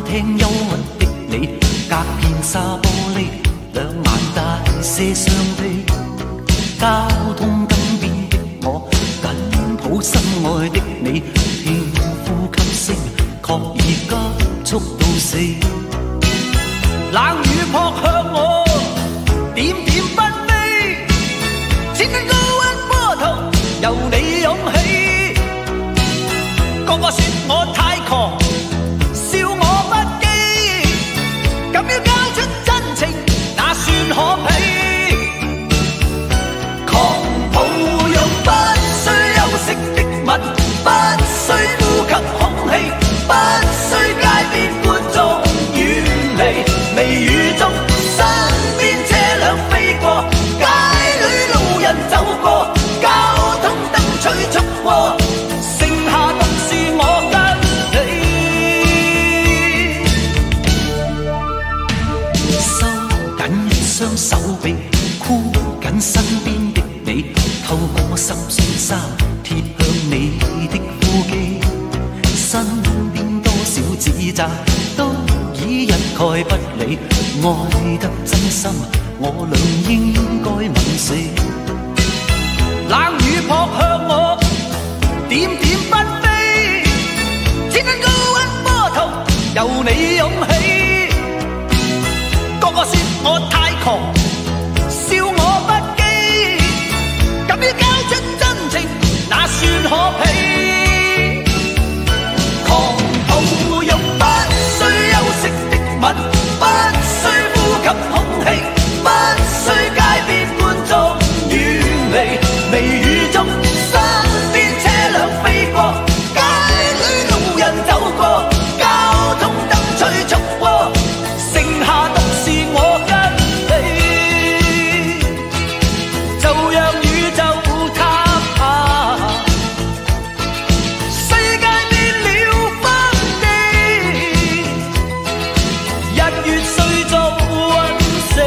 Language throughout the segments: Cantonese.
聽憂鬱的你，隔片沙玻璃，兩眼帶些傷悲。交通燈邊的我，緊抱心愛的你，聽呼吸聲，確已急速到死。冷雨撲向我，點點紛飛，千斤高溫波濤由你湧起。個個說我太狂，笑我不羈，敢要交出真情，那算可鄙？狂抱擁不需休息的吻，不需呼吸空氣，不需街邊觀眾遠離。微雨中，身邊車輛飛過，街裏路人走過，交通燈催促過，剩下獨是我跟你。收緊一雙手臂，箍緊身邊的你，透過濕碎衫貼向你的呼機，身邊多少指責都已一概不理，愛得真心，我倆應該吻死。冷雨撲向我，點點紛飛，千斤高溫波濤由你湧起。個個說我太狂，笑我不羈，敢於交出真情，那算可鄙？狂抱擁不需休息的吻，不需呼吸空氣，不需街邊觀眾遠離。微雨中，身邊車輛飛過，街裏路人走過，交通燈催促過，剩下獨是我跟你。就讓宇宙塌下，世界變了荒地，日月碎做隕石，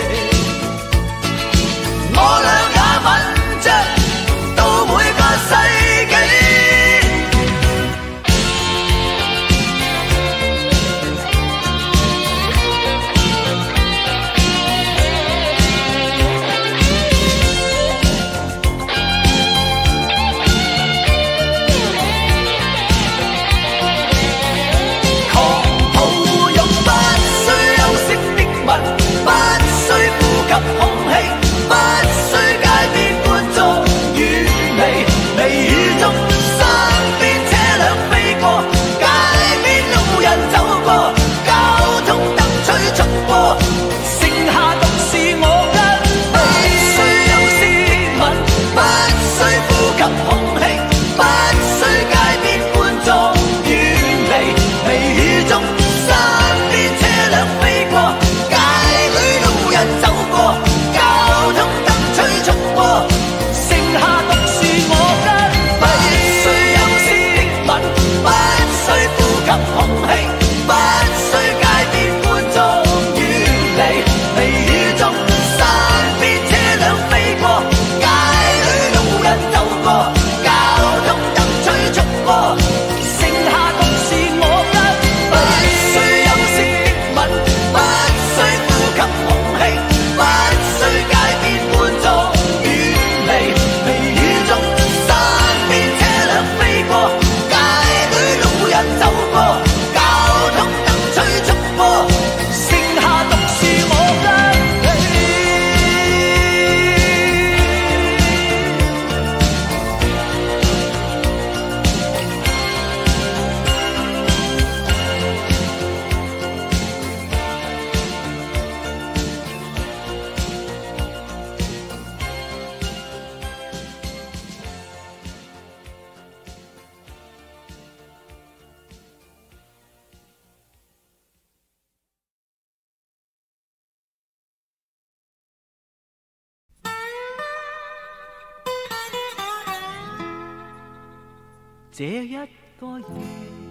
我倆也吻着到每個世紀。狂抱擁不需休息的吻，不需呼吸空氣，不需街邊觀眾遠離。微雨中，身邊車輛飛過，街邊路人走過，交通燈催促過，剩下獨是我跟你。不需休息的吻，不需呼吸空氣，不需街邊觀眾遠離。微雨中，身邊車輛飛過，街裏路人走過，交通燈催促過，剩下獨是我跟你。不需休息的吻，不需呼吸空氣，不需街邊觀眾遠離。微雨中，身邊車輛飛過，街裏路人走過，交通燈催促過，剩下獨是我跟你。不需休息的吻，不需呼吸空氣，不需街邊觀眾遠離。微雨中，身邊車輛飛過，街裏路人走過，交通燈催促過，剩下獨是我跟你。這一個夜，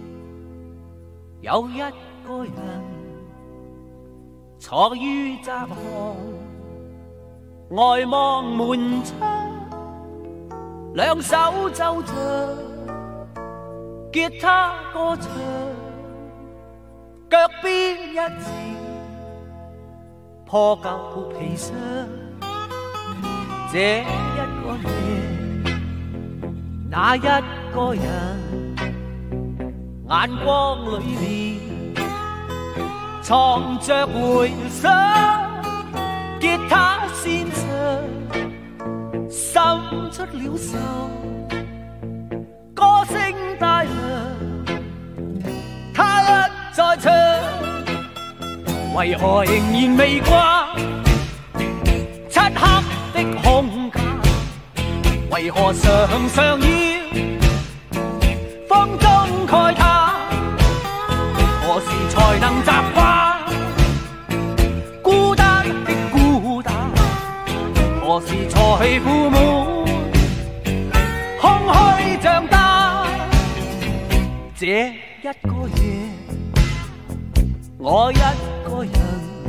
有一個人坐於窄巷，外望門窗，兩手奏着吉他歌唱， 腳邊一字破舊皮箱，這一個夜，那一個人，眼光裏面藏着回想，吉他先唱，滲出了愁，歌聲帶亮，他一再唱，為何仍然未掛漆黑的空間？為何常常要風中慨嘆？何時才能習慣孤單的孤單？何時才負滿空虛長大？這一個夜，我一個人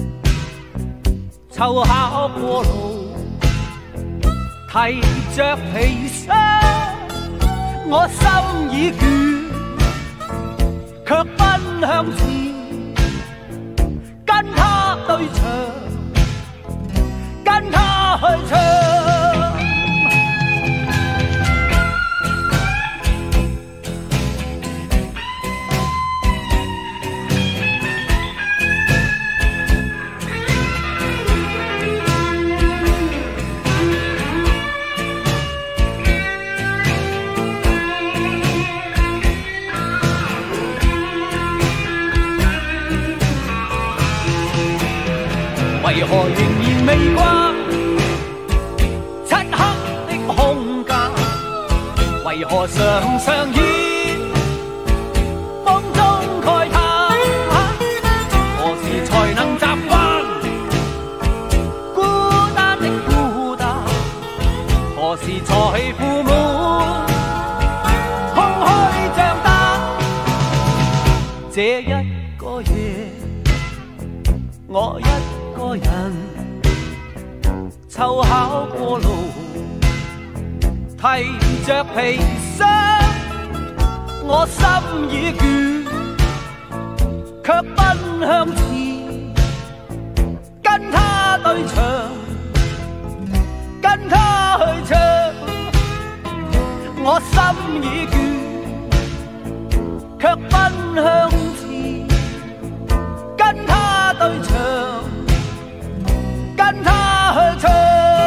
湊巧過路，提着皮箱，我心已倦，卻奔向前，跟他對唱，跟他去唱。為何仍然未慣漆黑的空間？為何常常以風中慨嘆？何時才能習慣孤單的孤單？何時才負滿空虛長大？這一個夜，我一個人湊巧過路，提着皮箱，我心已倦，卻奔向前，跟他對唱，跟他去唱。我心已倦，卻奔向前，跟他對唱，跟他去唱。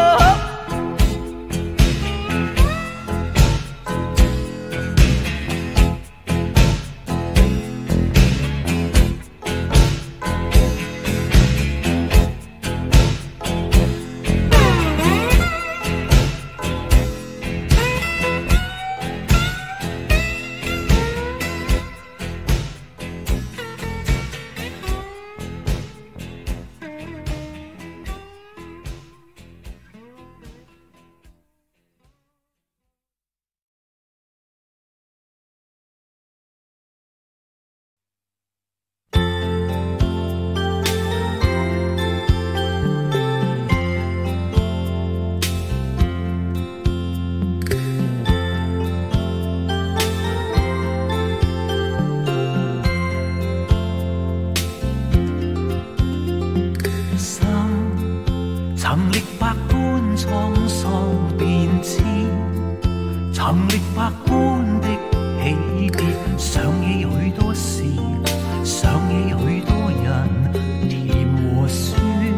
曾歷百般滄桑變遷，曾歷百般的起跌，想起許多事，想起許多人，甜和酸。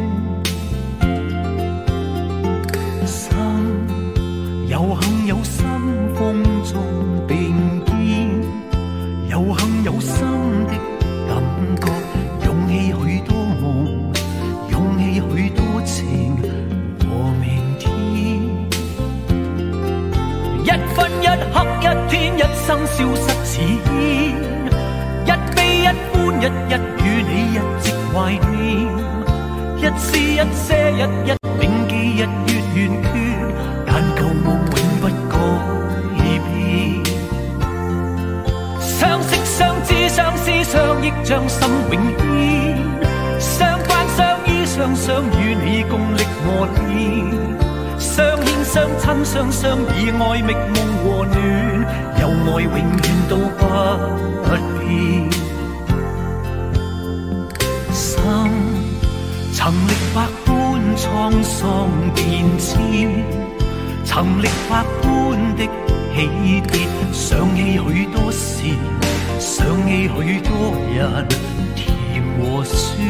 心有幸有心風中並肩，有幸有心的感覺，湧起許多夢，湧起許多情和明天。一分一刻一天一生消失似煙，一悲一歡一一與你一直懷念，一絲一些一一銘記日月圓缺，但舊夢永不改變。相識相知相思相憶將心永牽，相關相依相想與你共歷磨練，相牽相親相相依愛覓夢和暖，有愛永遠都不變。 曾歷百般滄桑變遷，曾歷百般的起跌，想起許多事，想起許多人，甜和酸。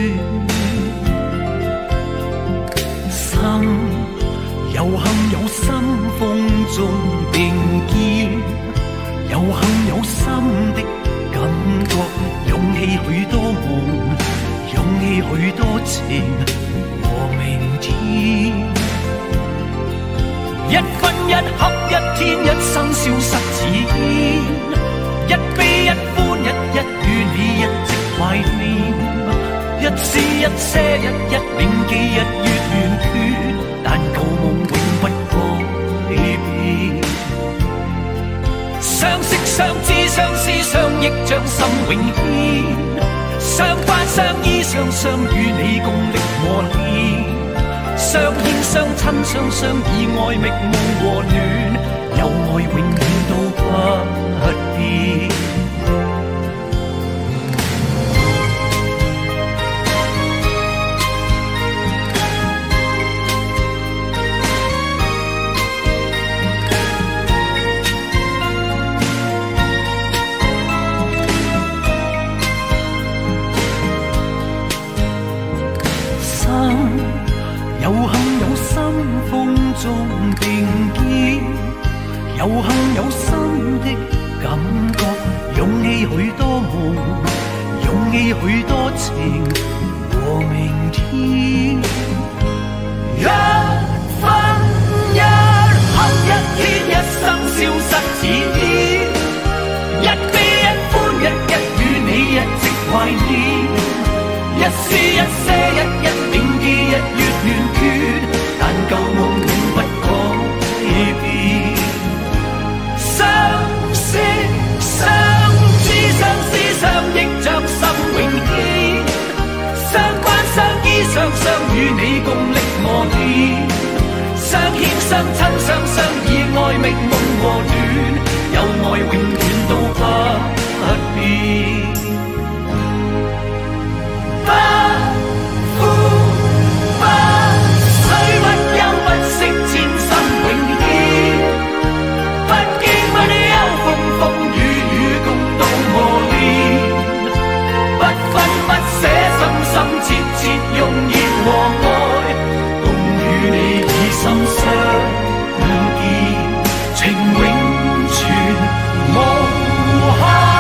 心有幸有心風中並肩，有幸有心的感覺，湧起許多夢，湧起許多情和明天。一分一刻一天一生消失似煙，一悲一歡一一與你一直懷念，一絲一些一一銘記日月圓缺，但舊夢永不改變。相識相知相思相憶將心永牽，相關相依相相與你共歷磨練，相牽相親相相以愛覓夢和暖，有愛永遠都不變。有幸有心風中並肩，有幸有心的感覺，湧起許多夢，湧起許多情和明天。一分一刻一天一生消失似煙，一悲一歡一一與你一直懷念，一絲一些一一銘記日月圓缺，但舊夢永不改變。相識相知相思相憶將心永牽，相關相依相相與你共歷磨練，相牽相親相相以愛覓夢和暖，有愛永遠都不變。不負不須不憂不息千心永牽，不驚不憂風風雨雨共度磨練，不分不捨深深切切用熱和愛，共與你以心相見，情永存無限。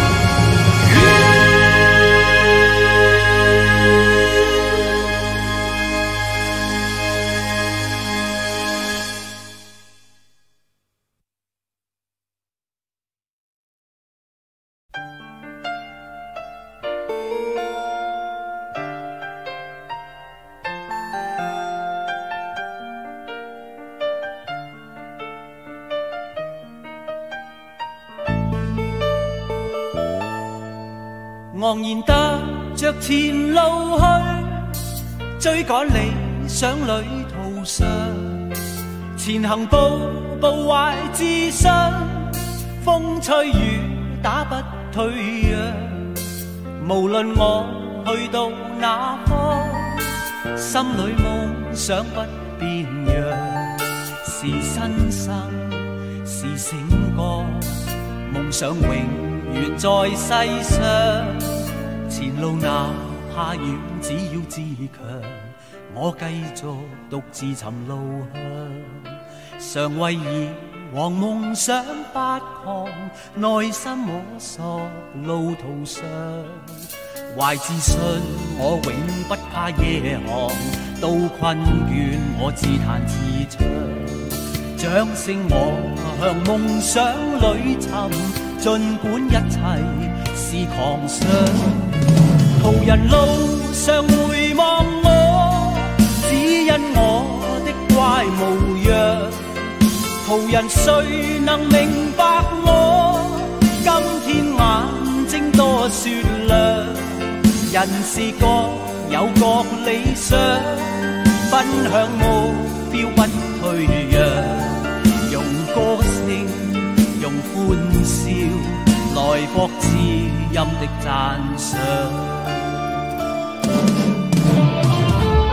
昂然踏着前路去，追趕理想旅途上，前行步步懷自信，風吹雨打不退讓。無論我去到哪方，心裏夢想不變樣，是新生是醒覺，夢想永遠在世上。前路哪怕遠，只要自強，我繼續獨自尋路向。常為以往夢想發狂，內心摸索路途上，懷自信我永不怕夜航，到困倦我自彈自唱，掌聲我向夢想裏尋，儘管一切是狂想。途人路上回望我，只因我的乖模樣。途人誰能明白我？今天眼睛多雪亮。人是各有各理想，奔向目標不退讓。用歌聲，用歡笑來博知音的讚賞。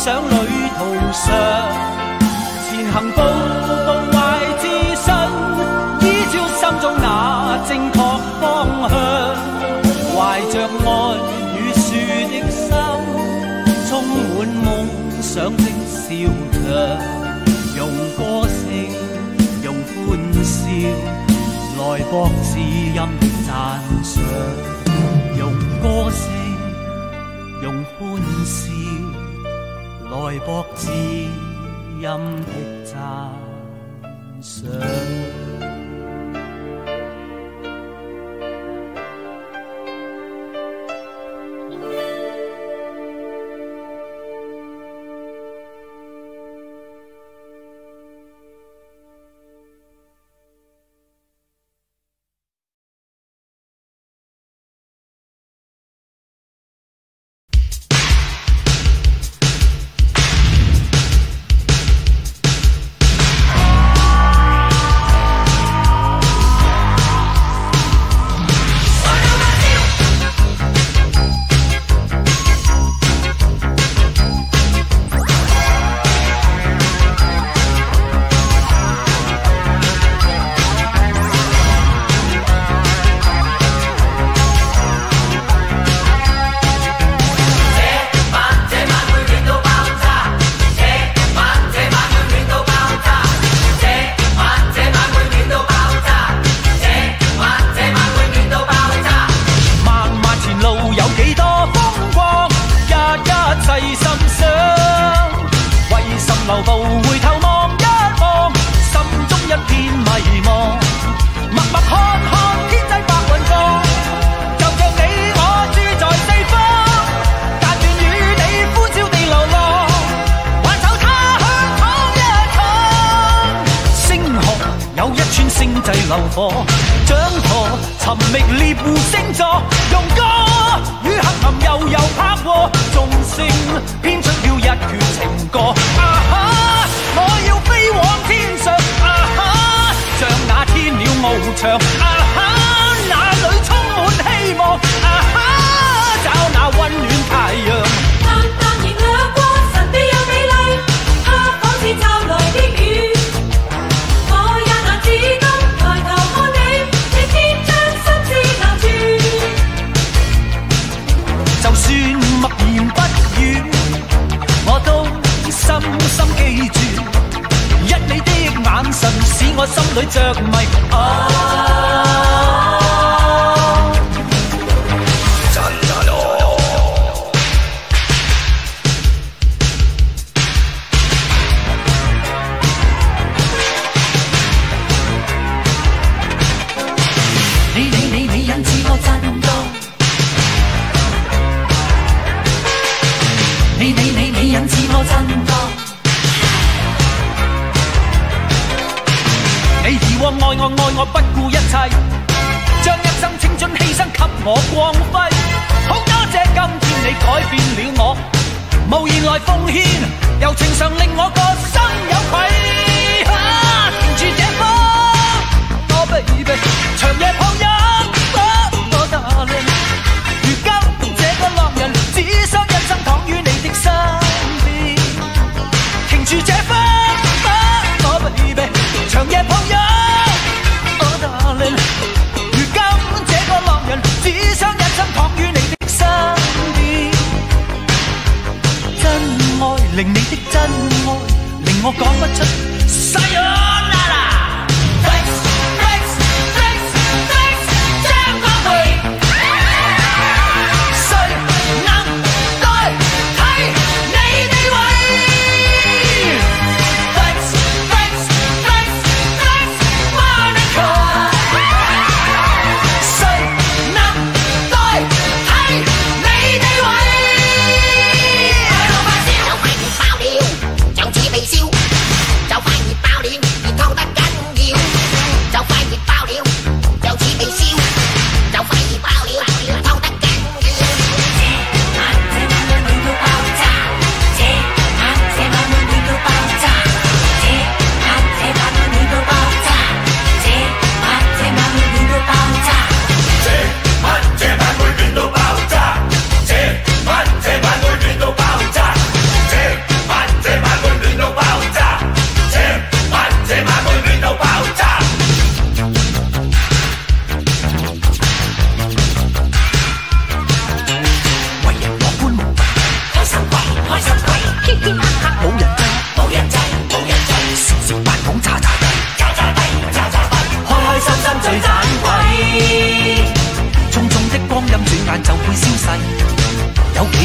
想旅途上，前行步步懷自信，依照心中那正確方向，懷着愛與樹的心，充滿夢想的笑場，用歌聲，用歡笑，來博知音的讚賞，用歌聲，用歡笑，來博知音的讚賞。 就快熱爆了，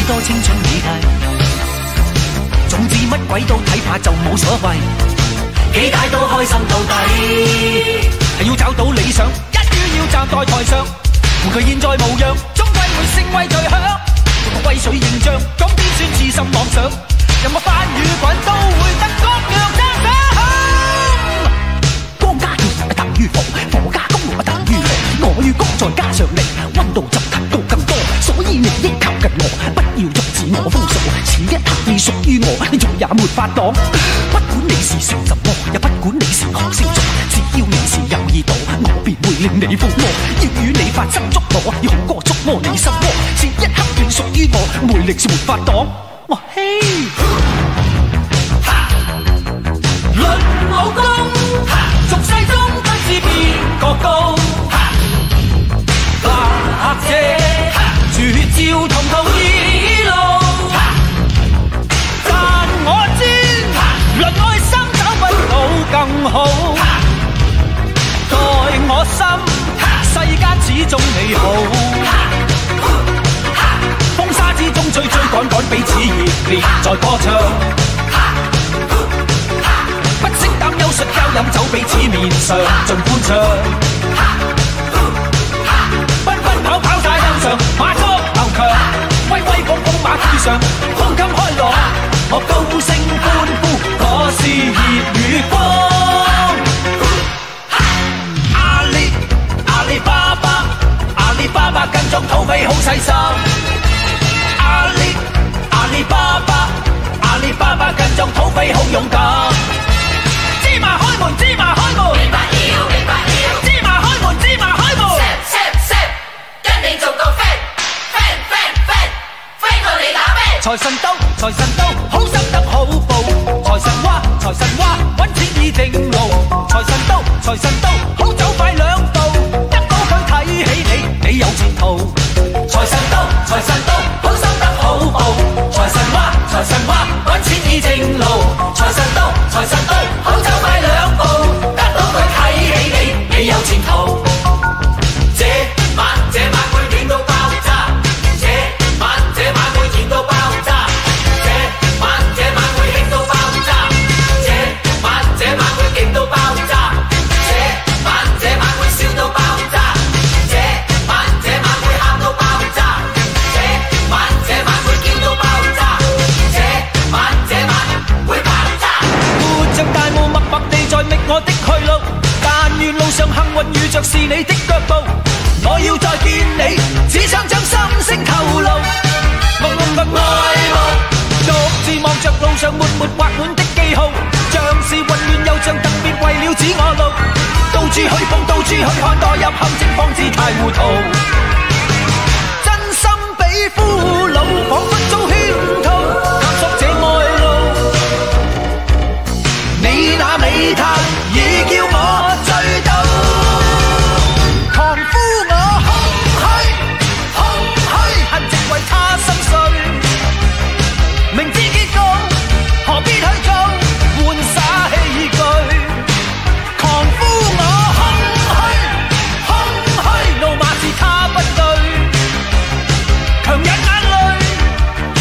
多青春美麗。總之乜鬼都睇怕就冇所謂，幾大都開心到底。係要找到理想，一於要站在台上，扶佢現在模樣，終歸會成為巨響。用個威水形象，講邊算痴心妄想，任我翻與滾都會得各樣讚賞。光加熱等於火，火加公路等於爐，我與光再加上力，溫度就提高更多。所以你應靠近我，不要用自我封鎖。此一刻你屬於我，你仲也沒法擋。不管你是說什麼，也不管你是何星座，只要你是有耳朵，我便會令你瘋魔。要與你發生觸摸，要紅歌觸摸你心窩。此一刻你屬於我，魅力是沒法擋。我嘿，論武功，俗世中不知邊個高，或者絕招同途異路。但我知，論愛心找不到更好。在我心，世間始終美好。風沙之中追追趕趕，彼此熱烈在歌唱。不識擔憂術交飲酒，彼此面上盡歡唱。奔奔跑跑在路上，馬足頭強，威威風風馬背上，胸襟開朗。我高聲歡呼，我是熱與光。阿里巴巴，阿里巴巴跟蹤土匪好細心。阿里巴巴，阿里巴巴跟蹤土匪好勇敢。芝麻開門，芝麻開門，明白了，明白了。芝麻開門，芝麻開門。Set，跟你做個 fan 到你打飛。財神到，財神到，好心得好報。財神話，財神話，揾錢已正路。財神到，財神到，好走快兩步。得到佢睇起你，你有前途。財神到，財神到，好心得好報。財神話，財神話，揾錢已正路。財神到，財神到，好走快兩步。得到佢睇起你，你有前途。這晚會勁到爆炸，這晚會熱到爆炸，這晚會興到爆炸，這晚會勁到爆炸，這晚會笑到爆炸，這晚會喊到爆炸，這晚會叫到爆炸，這晚會爆炸。活着大霧默默地在覓我的去路，但願路上幸運遇着是你的腳步。我要再見你，只想將心聲透露。愛慕，獨自望着路上沒畫滿的記號，像是混亂又像特別為了指我路。到處去碰，到處去看，墮入陷阱方知太糊塗。真心比俘虜，彷彿遭圈套，探索這愛路。你那美態已叫我醉倒。狂呼我空虛，恨直為他心碎。明知結局何必去做，玩耍器具。狂呼我空虛，怒罵是他不對。強忍眼淚，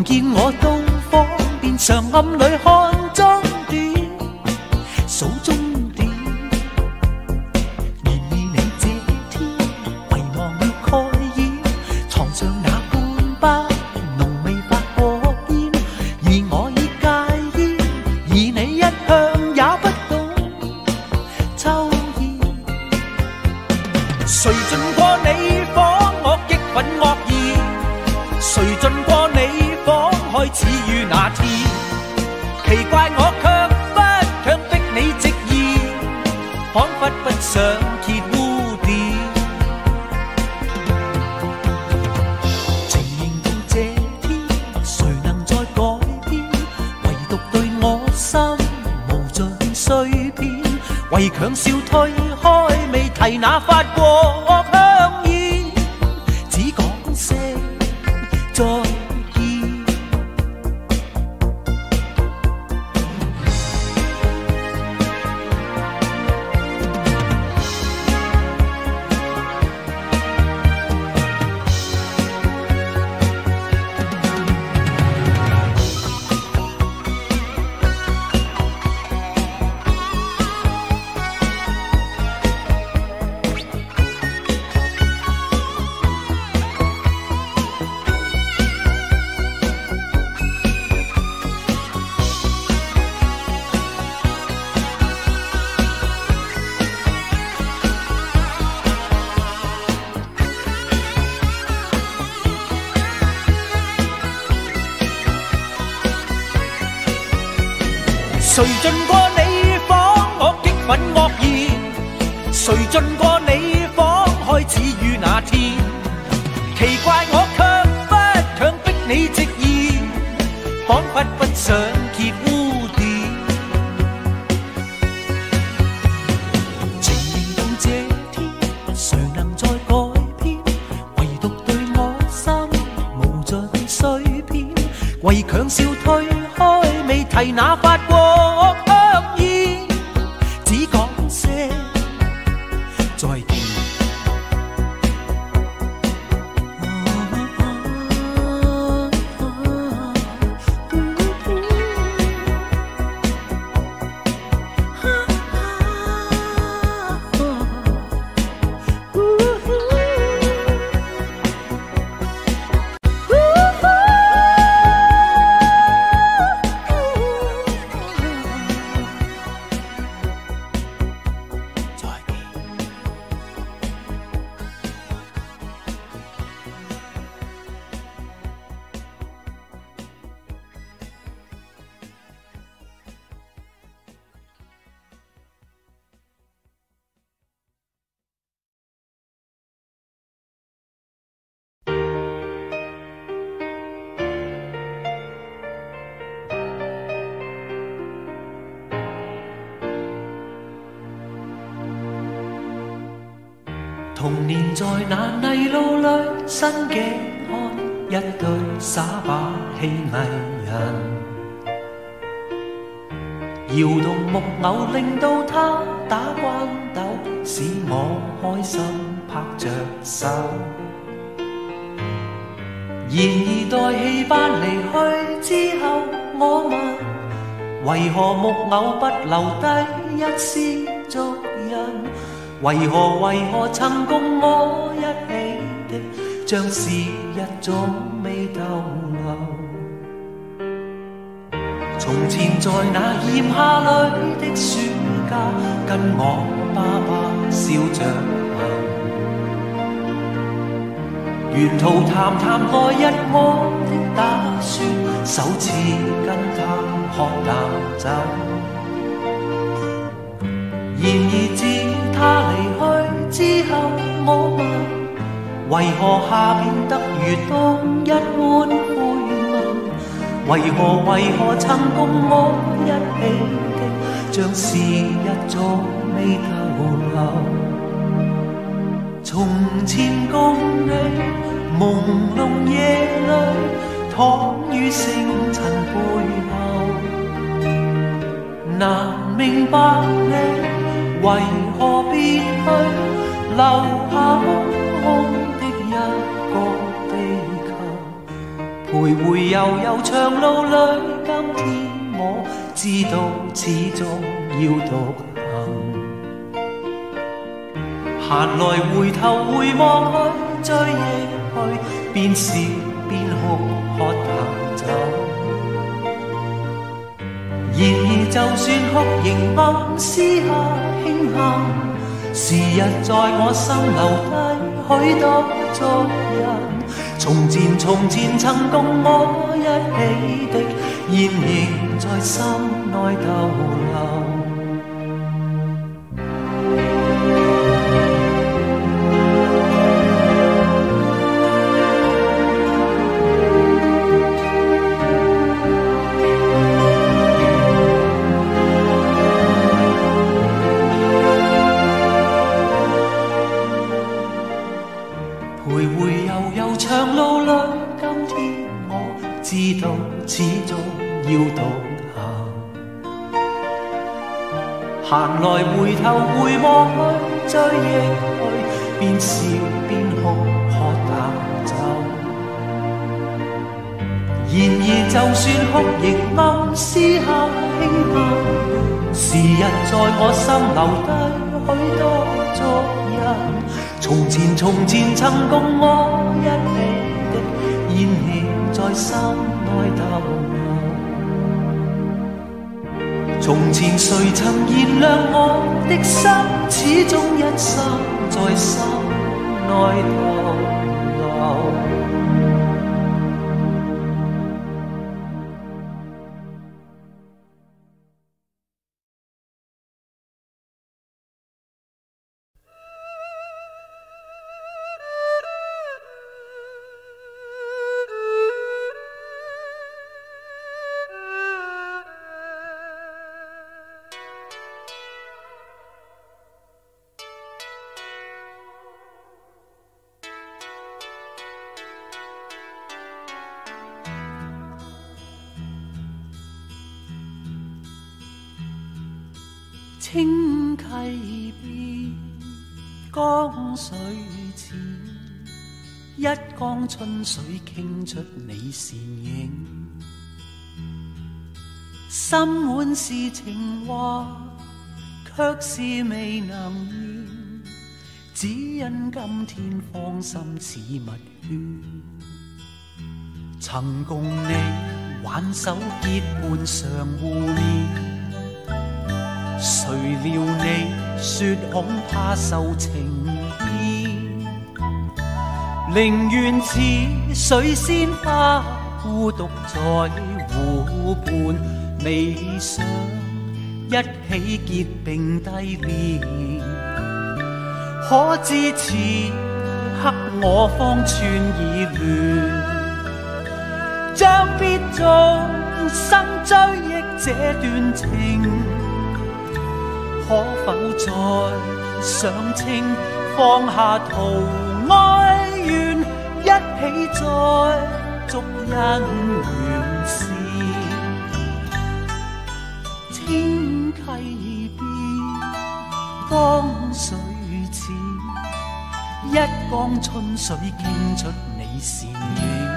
重見我到訪，便常暗裏看終點，數終點。然而你這天遺忘了蓋掩，床上那半包濃味發過煙，而我已戒煙，而你一向也不懂抽煙。誰進過你房，我激憤惡意。誰進過你房，開始於那天，奇怪我卻不強迫你直言，彷彿不想揭污點。情形到這天，誰能再改變？唯獨對我心無盡碎片，為強笑推開，未提那發過香煙，只講聲再見。誰進過你房，我激憤惡言。誰進過你房，開始於那天，奇怪我卻不強迫你直言，彷彿不想揭污點。情形到這天，誰能再改變？唯獨對我心無盡碎片，為強笑推開，未提那發過再見。童年在那泥路裏，新鏡看一對耍把戲藝人，搖動木偶令到他打關鬥，使我開心拍着手。然而待戲班離去之後，我問為何木偶不留低一絲足印？為何曾共我一起的，像是一種未逗留。從前在那炎夏裏的暑假，跟我爸爸笑着行，沿途談來日我的打算，首次跟他喝淡酒。然而自他離去之後，我問為何夏變得如冬一般灰暗？為何曾共我一起的，像是一種未逗留。從前共你朦朧夜裏，躺於星塵背後，難明白你為何別去，留下空空的一個地球， 徘徊悠悠长路里，今天我知道始终要独行。闲来回头回望去，追忆去，边笑边哭，喝淡酒。然而就算哭，仍暗私下庆幸。时日在我心留低许多足印，从前曾共我一起的，现仍在心内逗留。徘徊悠悠长路里，今天我知道始终要独行。闲来回头回望去，追忆去，边笑边哭，喝淡酒。然而就算哭，仍暗私下庆幸。时日在我心留低许多足印。从前曾共我一起的，现仍在心内逗留。從前誰曾燃亮我的心，始終一生在心內逗留。清溪邊，江水淺，一江春水傾出你倩影。心滿是情話，卻是未能言，只因今天芳心似蜜圈。曾共你挽手結伴常互勉，誰料你說恐怕受情牽，寧願似水仙花孤獨在湖畔，未想一起結並蒂蓮。可知此刻我方寸已亂，將必終生追憶這段情。可否再上清，放下圖哀怨，一起再續姻緣線。清溪邊，江水淺，一江春水傾出你倩影。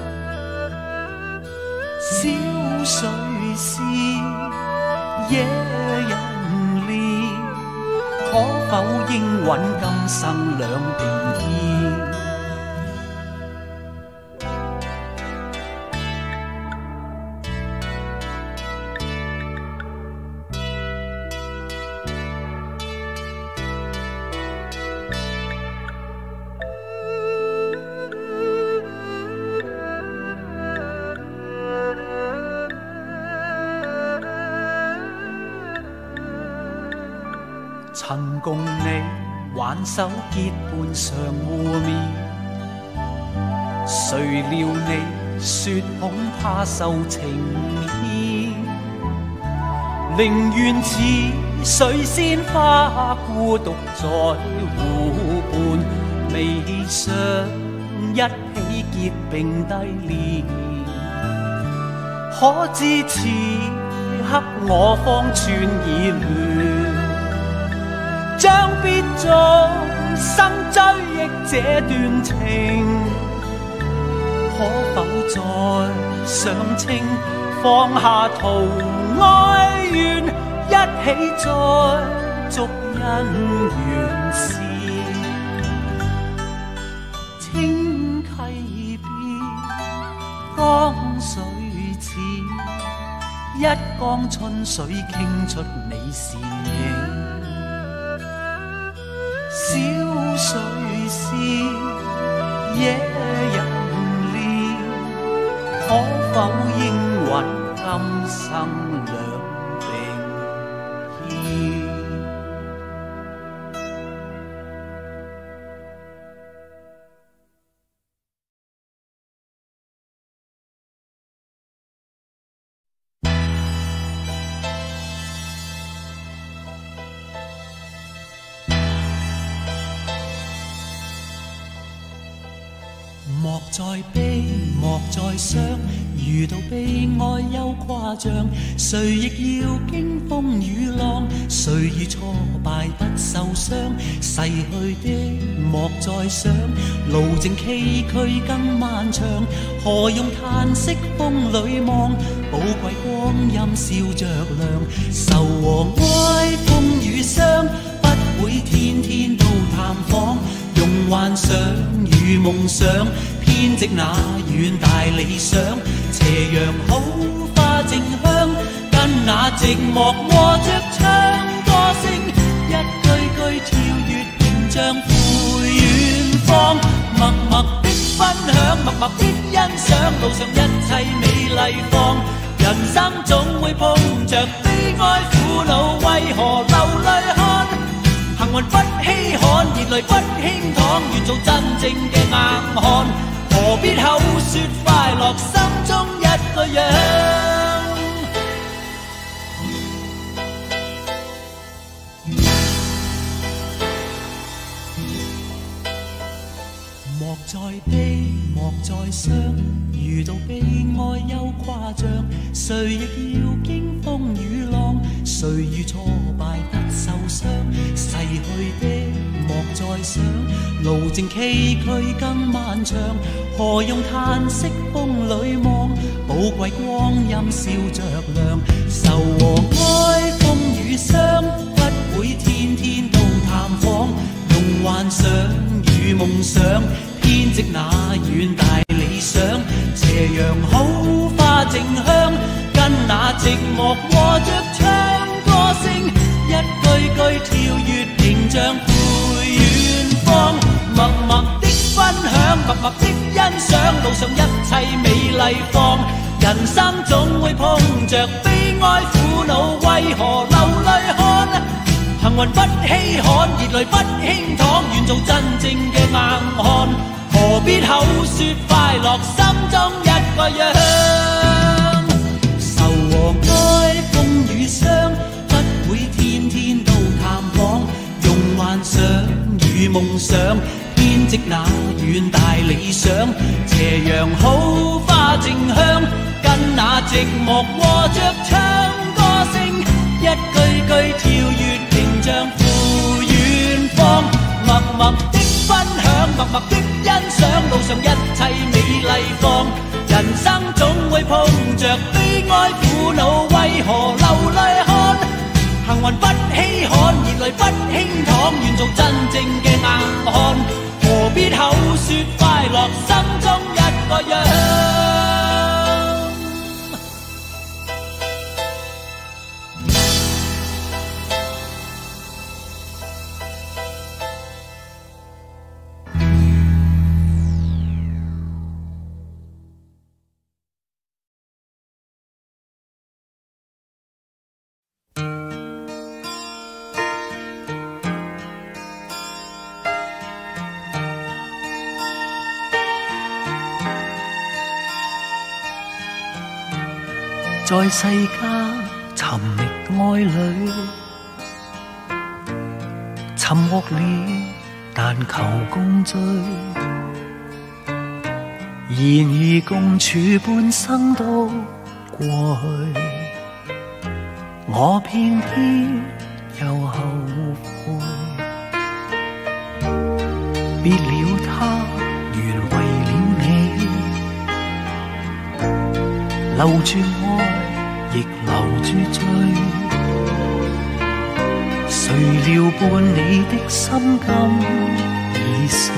小水仙，野人可否應允今生兩定天？曾共你挽手結伴常互勉，誰料你說恐怕受情牽，寧願似水仙花孤獨在湖畔，未想一起結並蒂蓮。可知此刻我方寸已亂，將必終生追憶這段情。 可否再上清，放下途哀怨，一起再續姻緣線。清溪邊江水似，一江春水傾出你倩影。小水詩野人戀，可否應允今生兩並肩？莫再悲，莫再傷，遇到悲哀又誇張，誰亦要經風雨浪，誰遇挫敗不受傷，逝去的莫再想，路正崎嶇更漫長，何用嘆息風裏望，寶貴光陰笑着亮，愁和哀風雨傷，不會天天都探訪，用幻想與夢想編織那遠大理想，斜陽好花正香，跟那寂寞和着唱歌聲，一句句跳躍屏障赴遠方，默默的分享，默默的欣賞，路上一切美麗放，人生總會碰着悲哀苦惱，為何流淚看？幸運不稀罕，熱淚不輕淌，願做真正嘅硬漢，何必口說快樂，心中一個樣。莫再悲，莫再傷，遇到悲哀又誇張，誰亦要經風雨浪，誰遇挫敗不受傷，逝去的莫再想，路正崎嶇更漫長，何用嘆息風裏望，寶貴光陰笑着亮，愁和哀風雨傷，不會天天都探訪，用幻想與夢想編織那遠大理想，斜陽好花正香，跟那寂寞和着唱歌聲，一句句跳躍屏障赴遠方，默默的分享，默默的欣賞，路上一切美麗放，人生總會碰着悲哀苦惱，為何流淚看？幸運不稀罕，熱淚不輕淌，願做真正嘅硬漢，何必口說快樂，心中一個樣。愁和哀風雨傷，不會天天都探訪，用幻想與夢想編織那遠大理想，斜陽好花正香，跟那寂寞和着唱歌聲，一句句跳躍屏障赴遠方，默默的分享，默默的欣賞，路上一切美麗放，人生總會碰着悲哀苦惱，為何流淚看？幸運不稀罕，熱淚不輕淌，願做真正嘅硬漢，何必口說快樂，心中一個樣。在世間尋覓愛侶，尋獲了但求共聚，然而共處半生都過去，我偏偏又後悔，別了他原為了你， 留住愛，亦留住醉。誰料伴你的心今已碎，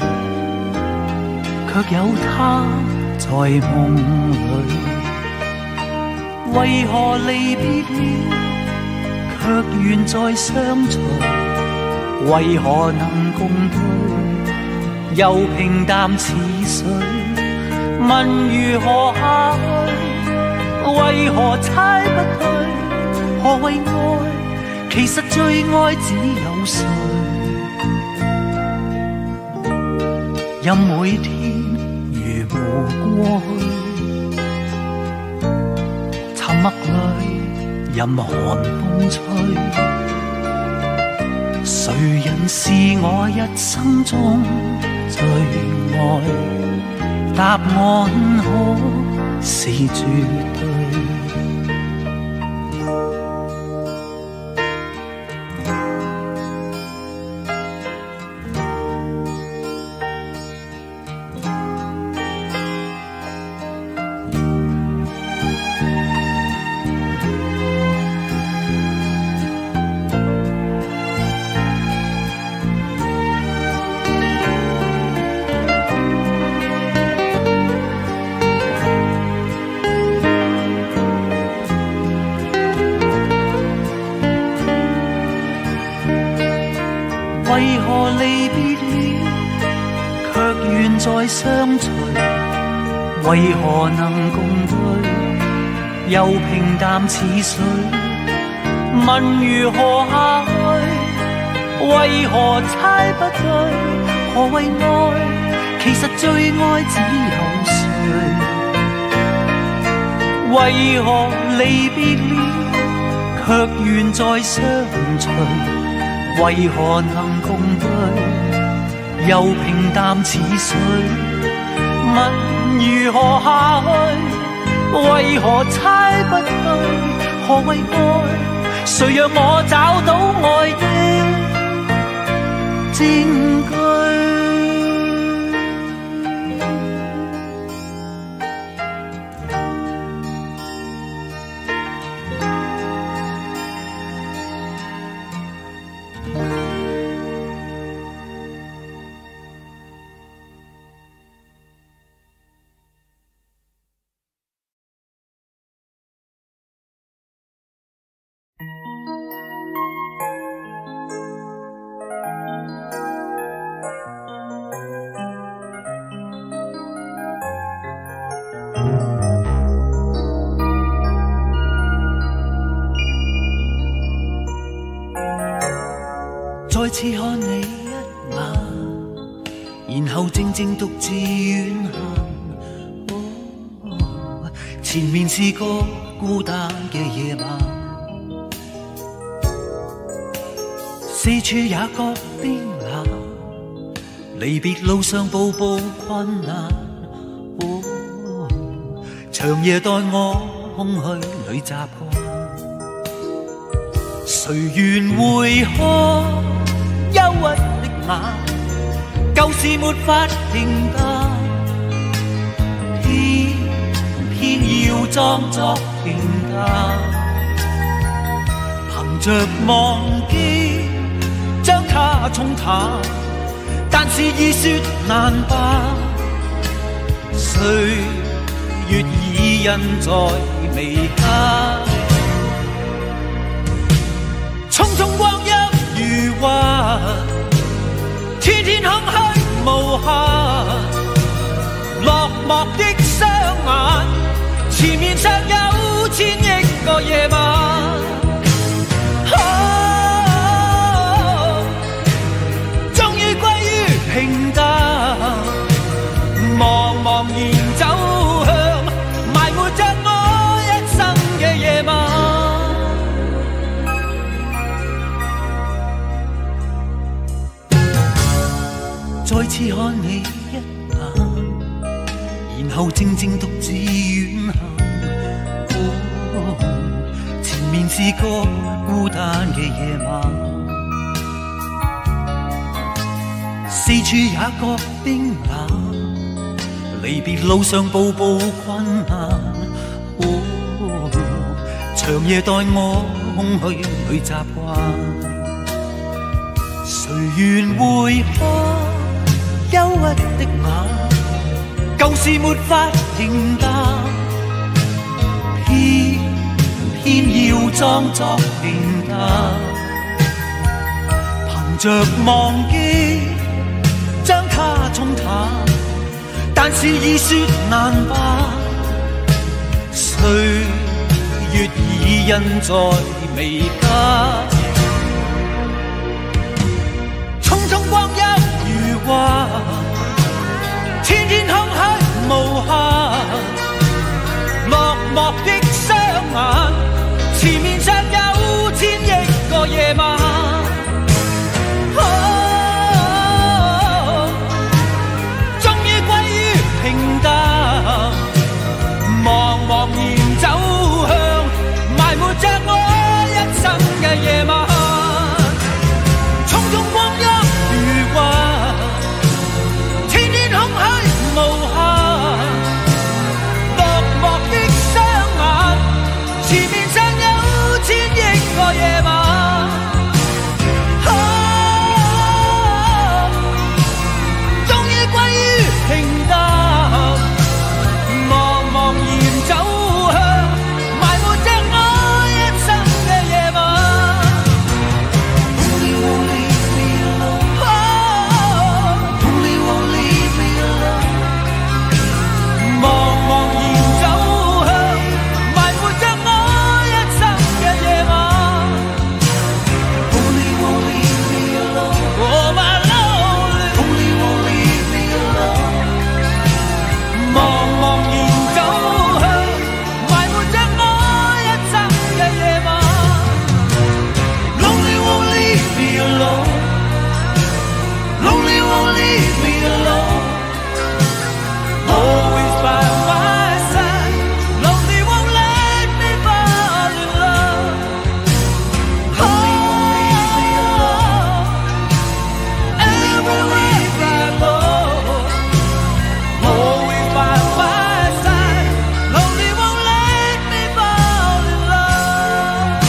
卻有他在夢裏。為何離別了，卻願再相隨？為何能共對，又平淡似水？問如何下去，為何猜不對？何謂愛？其實最愛只有誰？任每天如無過去，沉默裏任寒風吹。誰人是我一生中最愛？答案可是絕對。為何離別了，卻願再相隨？為何能共對，又平淡似水？問如何下去，為何猜不對？何謂愛？其實最愛只有誰？為何離別了，卻願再相隨？為何能共對，又平淡似水？問如何下去，為何猜不對？何謂愛？誰讓我找到愛的證據？再次看你一眼，然後靜靜獨自遠行。前面是個孤單嘅夜晚，四處也覺冰冷，離別路上步步困難。長夜待我空虛裏習慣，誰願會看憂鬱的眼，舊事沒法平淡，偏偏要裝作平淡，憑着忘記將它沖淡，但是已說難辦，歲月已印在眉間，匆匆光陰如幻，天天空虛無限，落寞的雙眼，前面尚有千億個夜晚。終於歸於平淡，茫茫然走向埋沒着我一生嘅夜晚。再次看你一眼，然後靜靜獨自遠行。前面是個孤單嘅夜晚，四處也覺冰冷，離別路上步步困難。 長夜待我空虛去習慣，誰願會看憂鬱的眼，舊事沒法平淡，偏要裝作平淡，憑着忘記將它沖淡，但是已說難吧，歲月已印在眉間，匆匆光陰如幻，天天空虛無限，落寞的雙眼，前面尚有千億個夜晚，終於歸於平淡，茫茫然走向埋沒着我一生嘅夜晚，匆匆光陰如幻，天天空虛無限，落寞的雙眼，前面尚有千億個夜晚，終於歸於平淡，茫茫然走向埋沒着我一生嘅夜晚。Only won't leave me alone. Only won't leave me alone. 茫茫然走向埋沒着我一生嘅夜晚。Only won't leave me alone. Oh my lonely. Only won't leave me alone. 茫茫然走向埋沒着我一生嘅夜晚。Lonely won't leave me alone. Lonely won't leave me alone. Always by my side. Lonely won't let me fall in love. Lonely won't leave me alone. Everywhere I go. Always by my side. Lonely won't let me fall in love.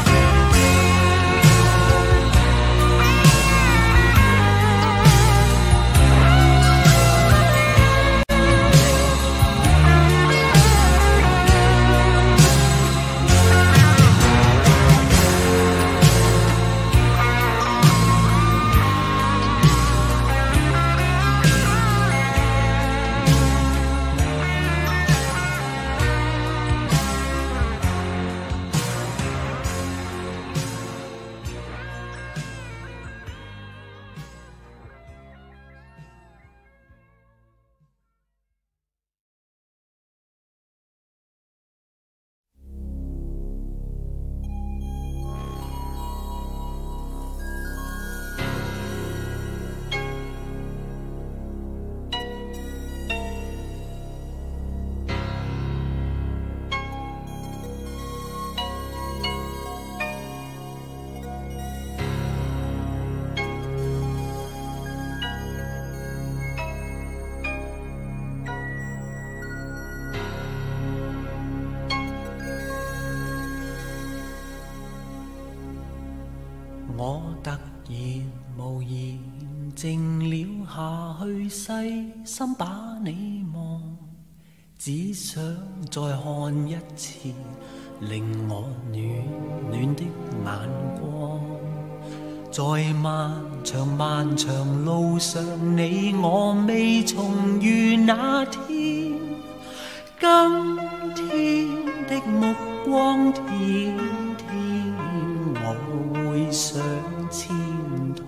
我突然無言靜了下去，細心把你望，只想再看一次令我暖暖的眼光。在漫長漫長路上，你我未重遇那天，今天的目光天天我會上千趟，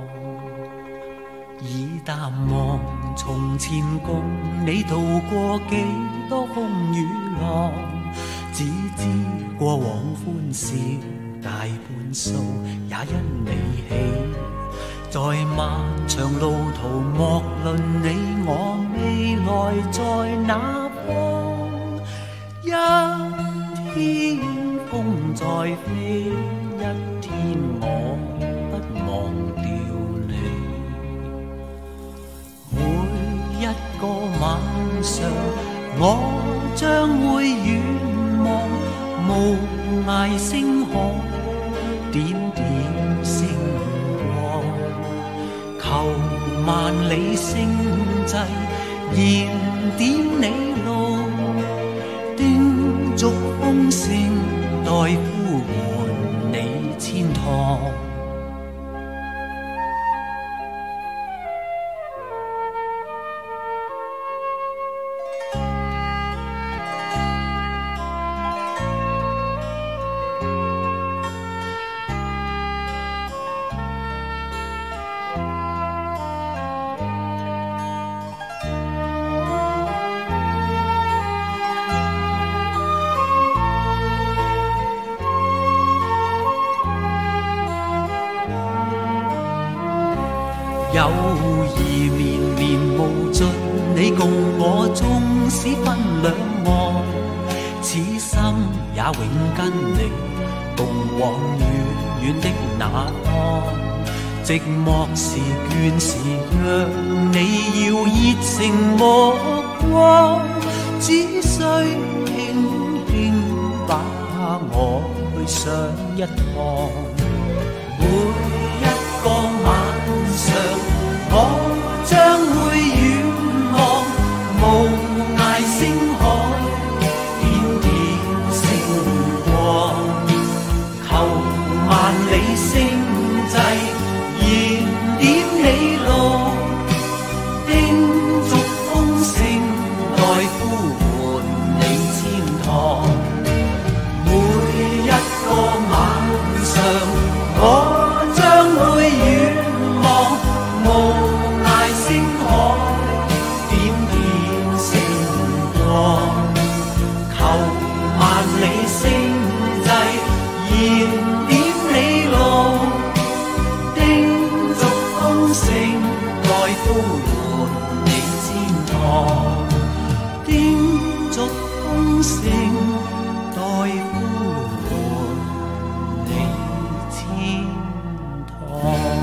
已淡忘從前共你渡過幾多風雨浪，只知過往歡笑大半數也因你起，在漫長路途莫論你我未來在哪方，一天風再飛，一天我不忘掉你。每一個晚上我將會遠望，無涯星海，點點星光，求萬里星際燃點你路，叮囑風聲待呼喚你千趟。友誼綿綿無盡，你共我縱使分兩岸，此生也永跟你共往遠遠的那方。寂寞時倦時，讓你要熱情目光，只需輕輕把我去上一趟。每一個晚上，我將會遠望無涯星海，點點星光，求萬里星際燃點你路，叮囑風聲待呼喚你千趟。每一個晚上，我將會遠望無涯星海，點點星光，求萬里星際燃點你路，叮囑風聲待呼喚你千趟，叮囑風聲待呼喚你千趟。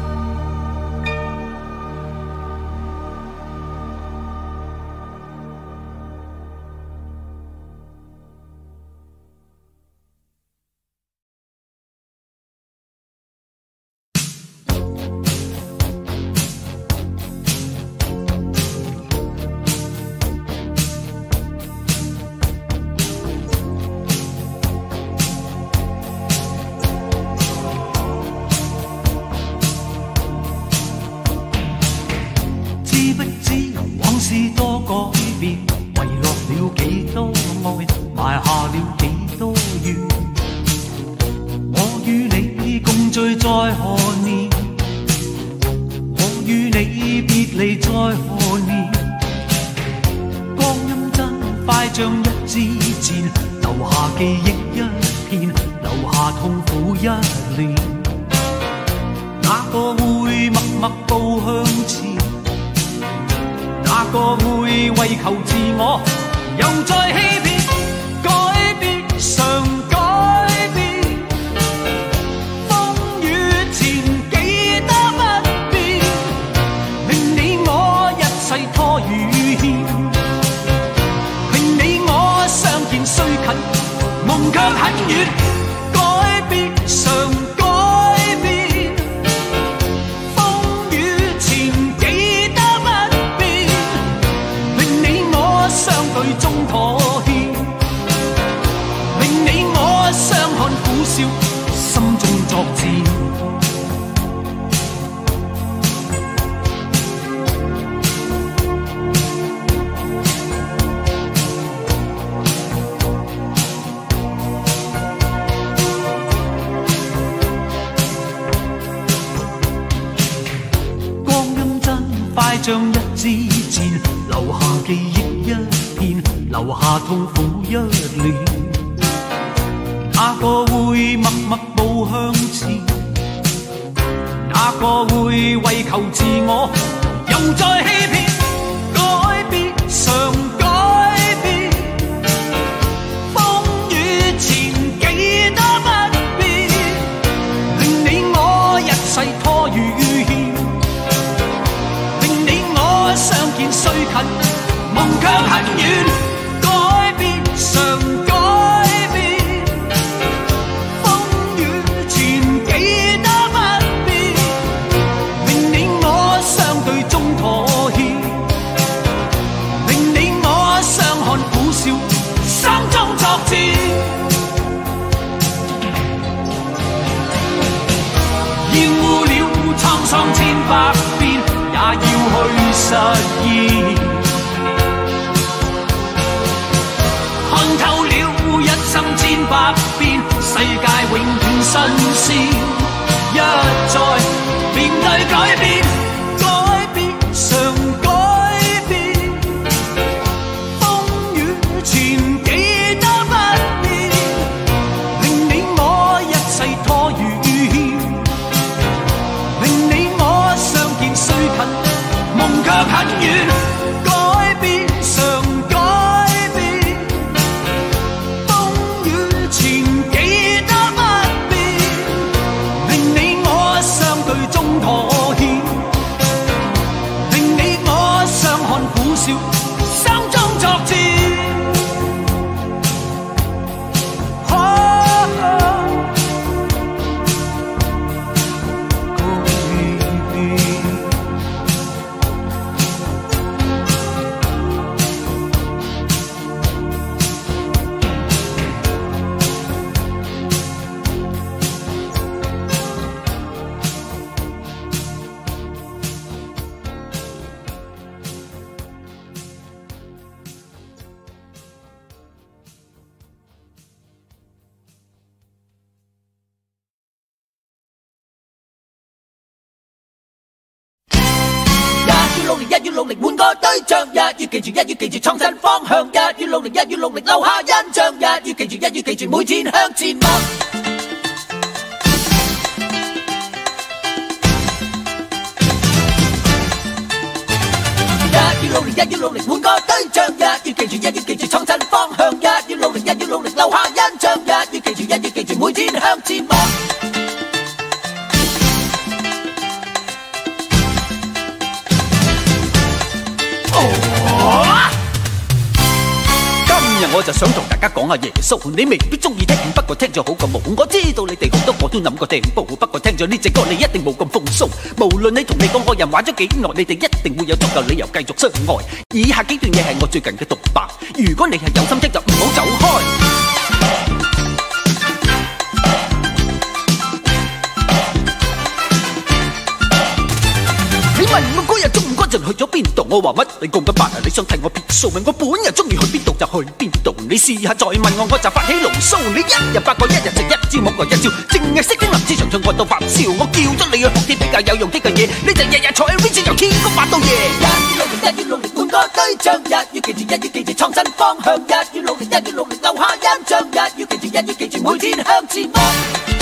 知不知往事多改變，遺落了幾多愛，埋下了幾多怨。我與你共聚在何年？我與你別離在何年？光陰真快像一支箭，留下記憶一片，留下痛苦一年。哪個會默默步向前？哪個會為求自我又再欺騙？改變常改變，風雨前記得不變，令你我一世拖與欠，令你我相見雖近，夢卻很遠。改變常改變，風雨前記得不變，令你我相對中妥協，令你我相看苦笑，心中作戰。光陰真快像一支箭，留下記憶一片，留下痛苦一年。哪個會默默步向前？哪個會為求自我又再欺騙？改變常改變，風雨前記得不變，令你我一世拖與欠，令你我相見雖近，夢卻很遠。改變常改變， 事，一再面對改變，改變常改變，風雨前幾多不變，令你我一切拖如欠，令你我相見雖近，夢卻很遠。改變常改變，風雨前幾多不變，令你我相對中妥協，令你我相看苦笑，心中作戰。一於努力換個對象，一於記住，一於記住創新方向，一於努力，一於努力留下印象，一於記住，一於記住每天向前望。一於努力，一於努力換個對象，一於記住，一於記住創新方向，一於努力，一於努力留下印象，一於記住，一於記住每天向前望。今日我就想同大家講下耶穌，你未必中意聽，不過聽咗好過冇。我知道你哋好多我都諗過訂煲，不過聽咗呢隻歌你一定冇咁風騷。無論你同你個愛人玩咗幾耐，你哋一定會有足夠理由繼續相愛。以下幾段嘢係我最近嘅獨白，如果你係有心聽就唔好走開。你問我嗰日中午嗰陣去咗邊度，我話乜你講緊白啊？你想替我撇數，問我本日中意去邊度就去邊度。你試下再問我，我就發起牢騷。你一日8個，一日食一朝冇個一朝，淨係識聽林子祥唱愛到發燒。我叫咗你去學啲比較有用啲嘅嘢，你就日日坐喺 Vincent 由天光發到夜。一於努力換個對象，一於記住，一於記住創新方向，一於努力，一於努力留下印象，一於記住，一於記住每天向前望。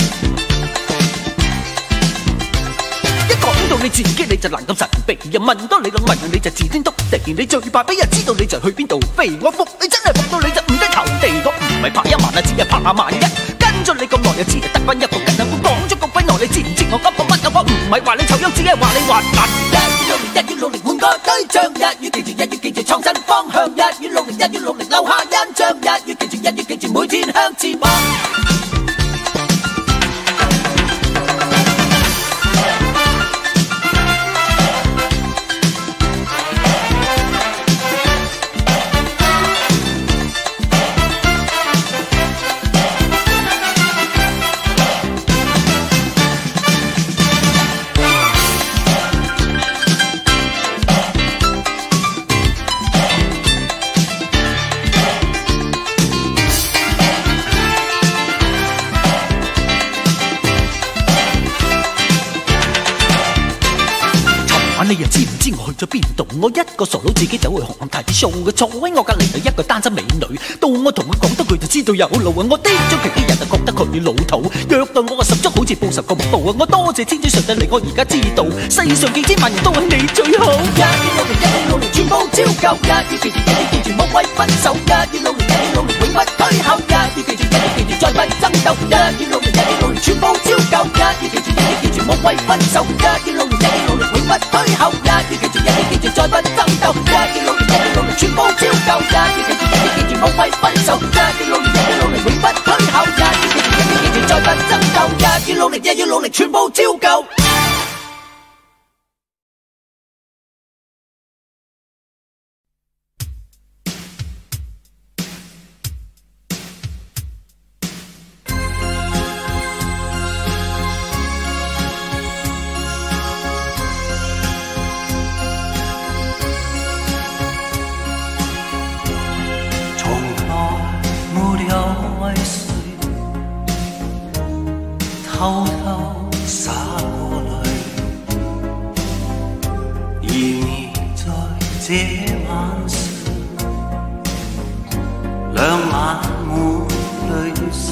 講到你自己你就難咁神秘，又問多你兩問你就自天獨地，你最怕俾人知道你就去邊度飛。我服你真係服到你就唔得投地，我唔係怕一萬啊，只係怕萬一。跟咗你咁耐又知得翻一個人啊，我講咗咁鬼耐，你知唔知我噏個乜啊？我唔係話你醜樣，只係話你滑爛。一於努力換個對象，一於記住，一於記住創新方向，一於努力，一於努力留下印象，一於記住，一於記住每天向前望。你又知唔知我去咗邊度？我一個傻佬自己走去紅磡睇 show 嘅，坐喺我隔離係一個單身美女。到我同佢講得佢就知道有路啊！我啲咗其啲人就覺得佢老土，虐待我十足好似報仇個木刀啊！我多謝天主上帝令我而家知道，世上幾千萬人都係你最好。一於努力，一於努力，全部照舊。一於記住，一於記住，無謂分手。一於努力，一於努力，永不退後。一於記住，一於記住，再不爭鬥。一於努力，一於努力，全部照舊。一於記住，一於記住，無謂分手。一於努力，一於努力，永不退後。一於記住，一於記住，再不爭鬥。一於努力，一於努力，全部照舊。一於記住，一於記住，無謂分手。一於努力，一於努力，永不退後。一於記住，一於記住，再不爭鬥。一於努力，一於努力，全部照舊。 偷偷洒过泪，然而在这晚上，兩眼滿淚水。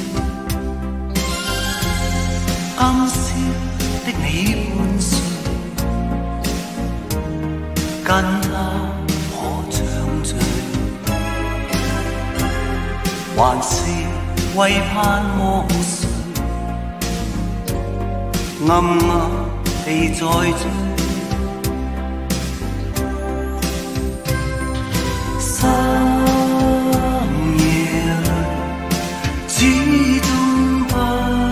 今宵的你半睡，跟他可暢醉，還是為盼望誰暗暗地在追。深夜裏，始終不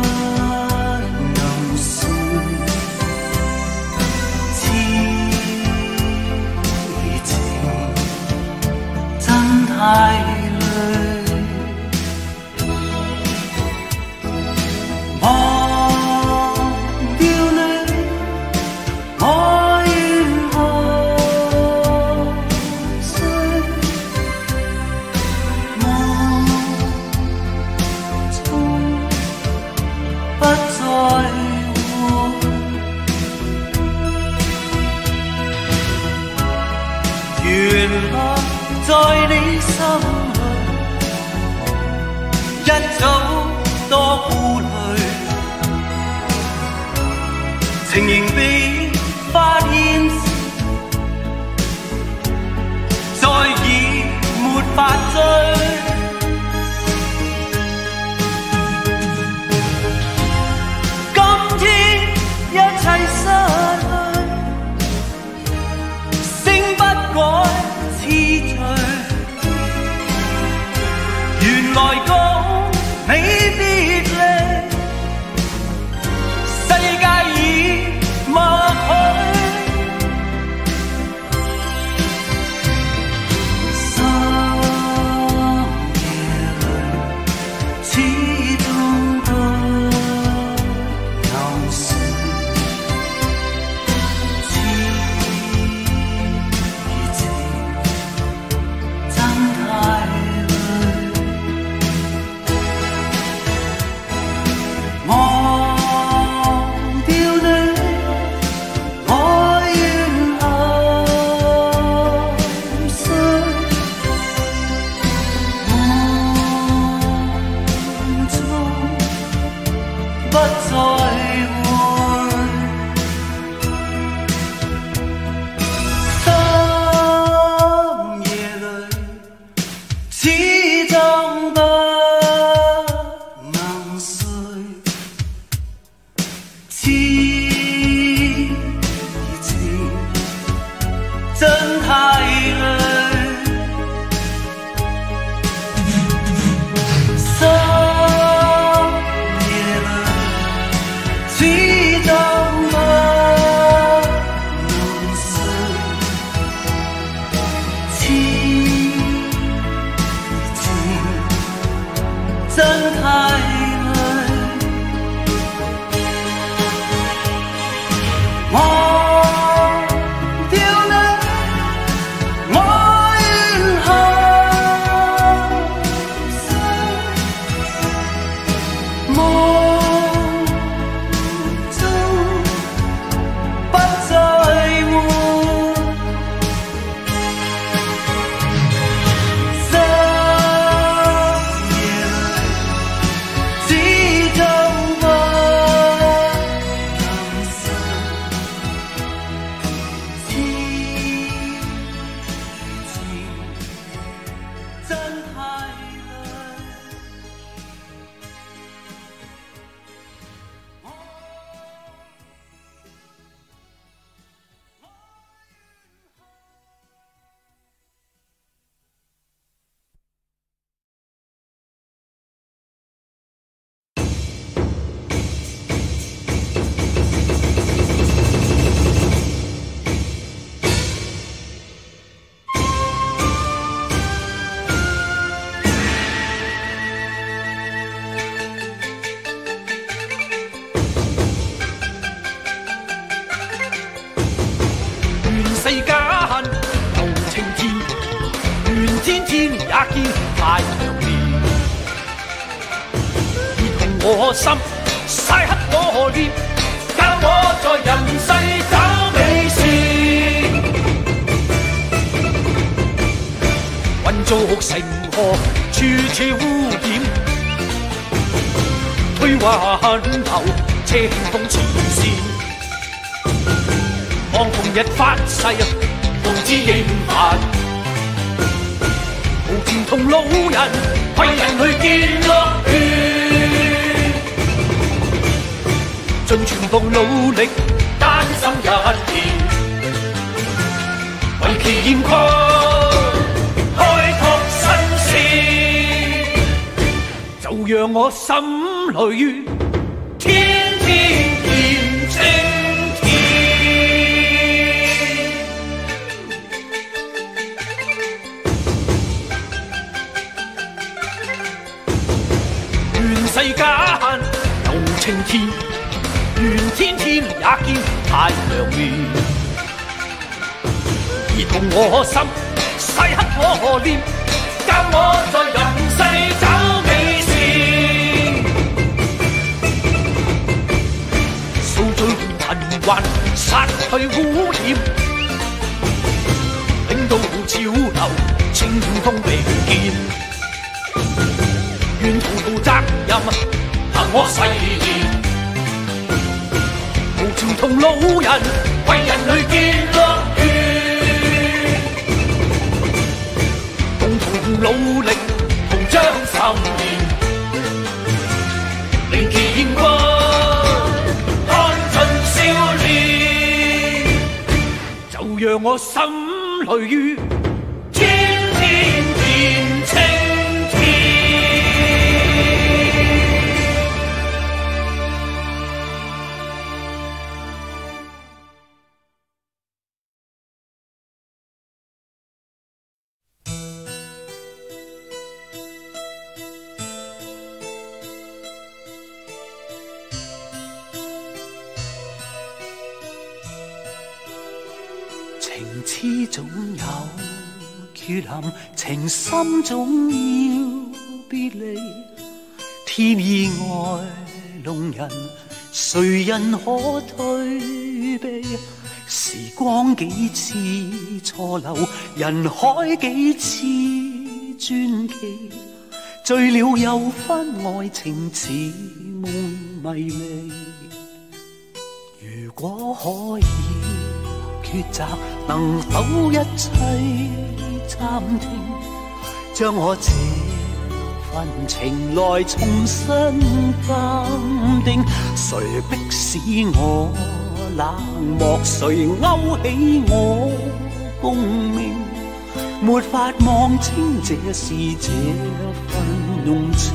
能睡，痴情真太累。原來在你心裏，一早多顧慮，情形被發現時，再已沒法追。今天一切失去，聲不改痴醉，原來共你別離，世界已默許。深夜裏，始終不能睡。 太強烈，如同我心晒黑我臉，教我在人世找美事。混濁成河，處處污染，推運頭，車風前線。望紅日發誓，奉旨應辦。無錢同路人，為人去見樂園。盡全部努力，丹心一片，為其現況開拓新線。就讓我心裏天天見青天。願世間有青天，願天天也見太陽面。熱紅我心，曬黑我臉，教我在人世找美事。掃盡塵寰，殺去污染，領導潮流，清風並肩。願吐責任，憑我誓言。無情同路人，為人類建樂園。共同努力，同將10年，令其現光，看盡少年。就讓我心裏天天見青天。情痴總有缺陷，情深總要別離。天意外弄人，誰人可退避？時光幾次錯漏，人海幾次傳奇。醉了又分愛情似夢迷離。如果可以抉擇，能否一切暫停？將我這份情來重新鑑定。誰迫使我冷漠？誰勾起我共鳴？沒法望清這是這份用詞。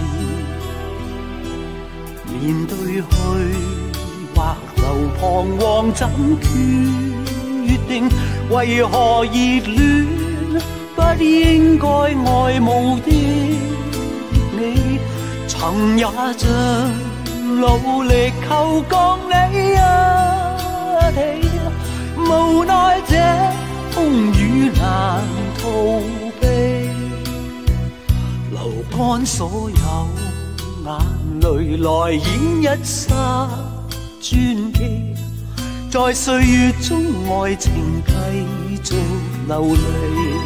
面對去或留，彷徨怎決定？為何熱戀不應該愛慕的你？曾也像努力求共你一起，無奈這風雨難逃避，流乾所有眼淚來演一剎傳奇。在歲月中愛情繼續流離。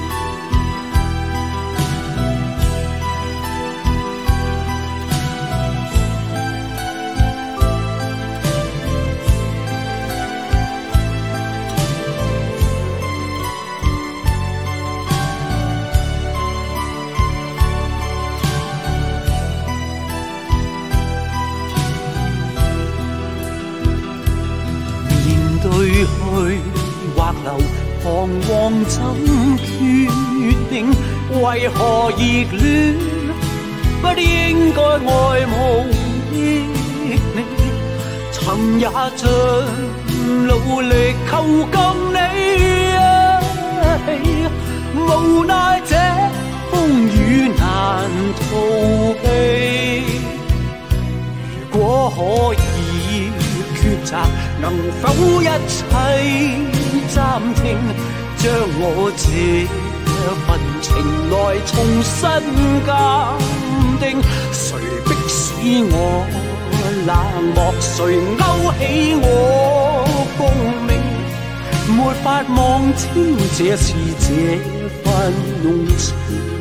去或留，彷徨怎決定？為何熱戀不應該愛慕的你？曾也盡努力求共你一起，無奈這風雨難逃避。如果可以抉擇，能否一切暫停？將我這份情來重新鑑定。誰迫使我冷漠，誰勾起我共鳴？沒法望清這是這份濃情，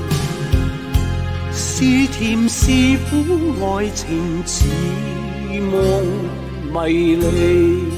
是甜是苦，愛情似夢迷離。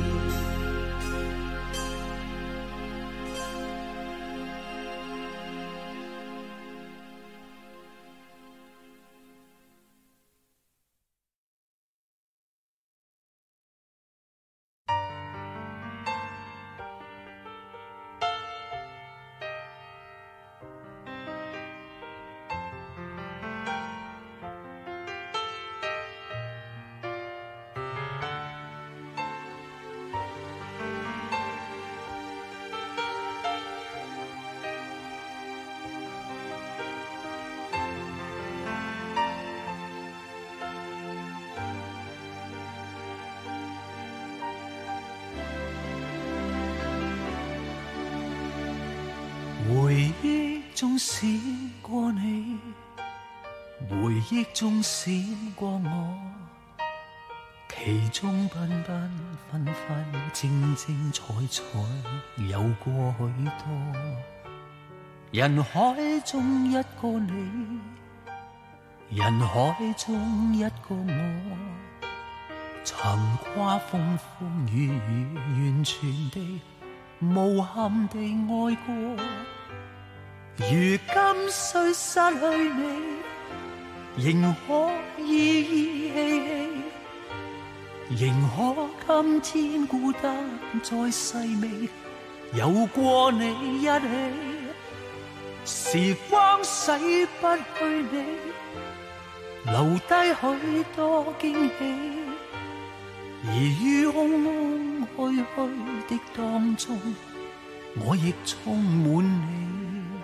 回憶中閃過你，回憶中閃過我，其中繽紛紛紛精精彩彩有過許多。人海中一個你，人海中一個我，曾跨風風雨雨，完全地無憾地愛過。如今雖失去你，仍可依依稀稀，仍可今天孤單再細味，有過你一起。時光洗不去你，留低許多驚喜，而於空空虛虛的當中，我亦充滿你。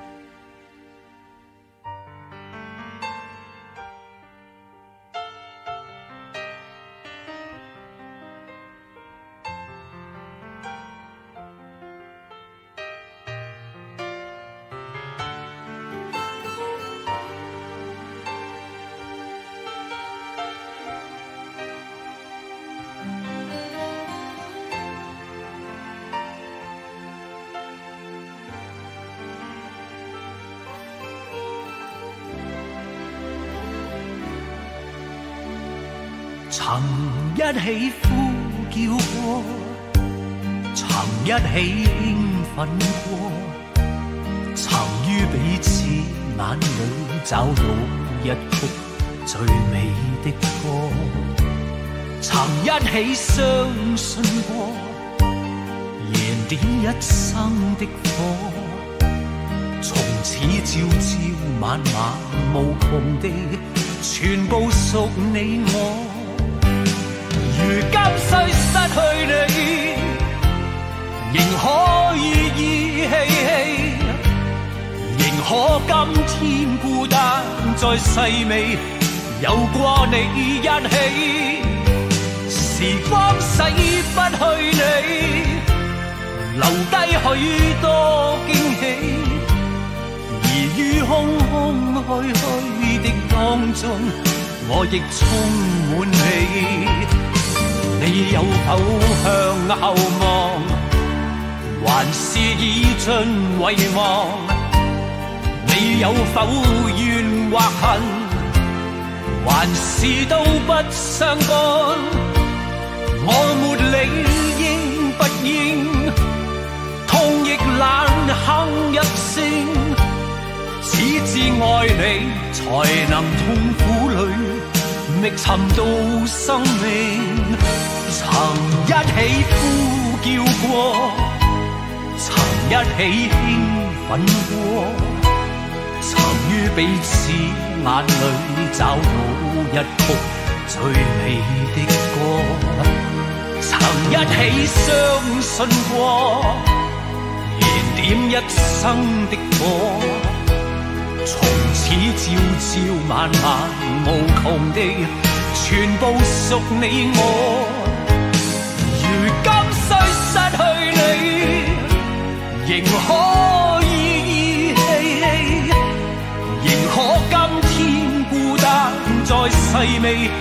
曾一起呼叫過，曾一起興奮過，曾於彼此眼裏找到一曲最美的歌，曾一起相信過，燃點一生的火，從此朝朝晚晚無窮地全部屬你我。如今雖失去你，仍可依依稀稀，仍可今天孤單再細味，有過你一起。時光洗不去你，留低許多驚喜，而於空空虛虛的當中，我亦充滿你。你有否向後望，還是已盡遺忘？你有否怨或恨，還是都不相干？我沒理應不應，痛亦難哼一聲，只知愛你才能痛苦裏覓尋到生命。曾一起呼叫過，曾一起興奮過，曾於彼此眼裏找到一曲最美的歌，曾一起相信過，燃點一生的火，從此朝朝晚晚無窮地全部屬你我。如今雖失去你，仍可依依稀稀，仍可今天孤單再細味，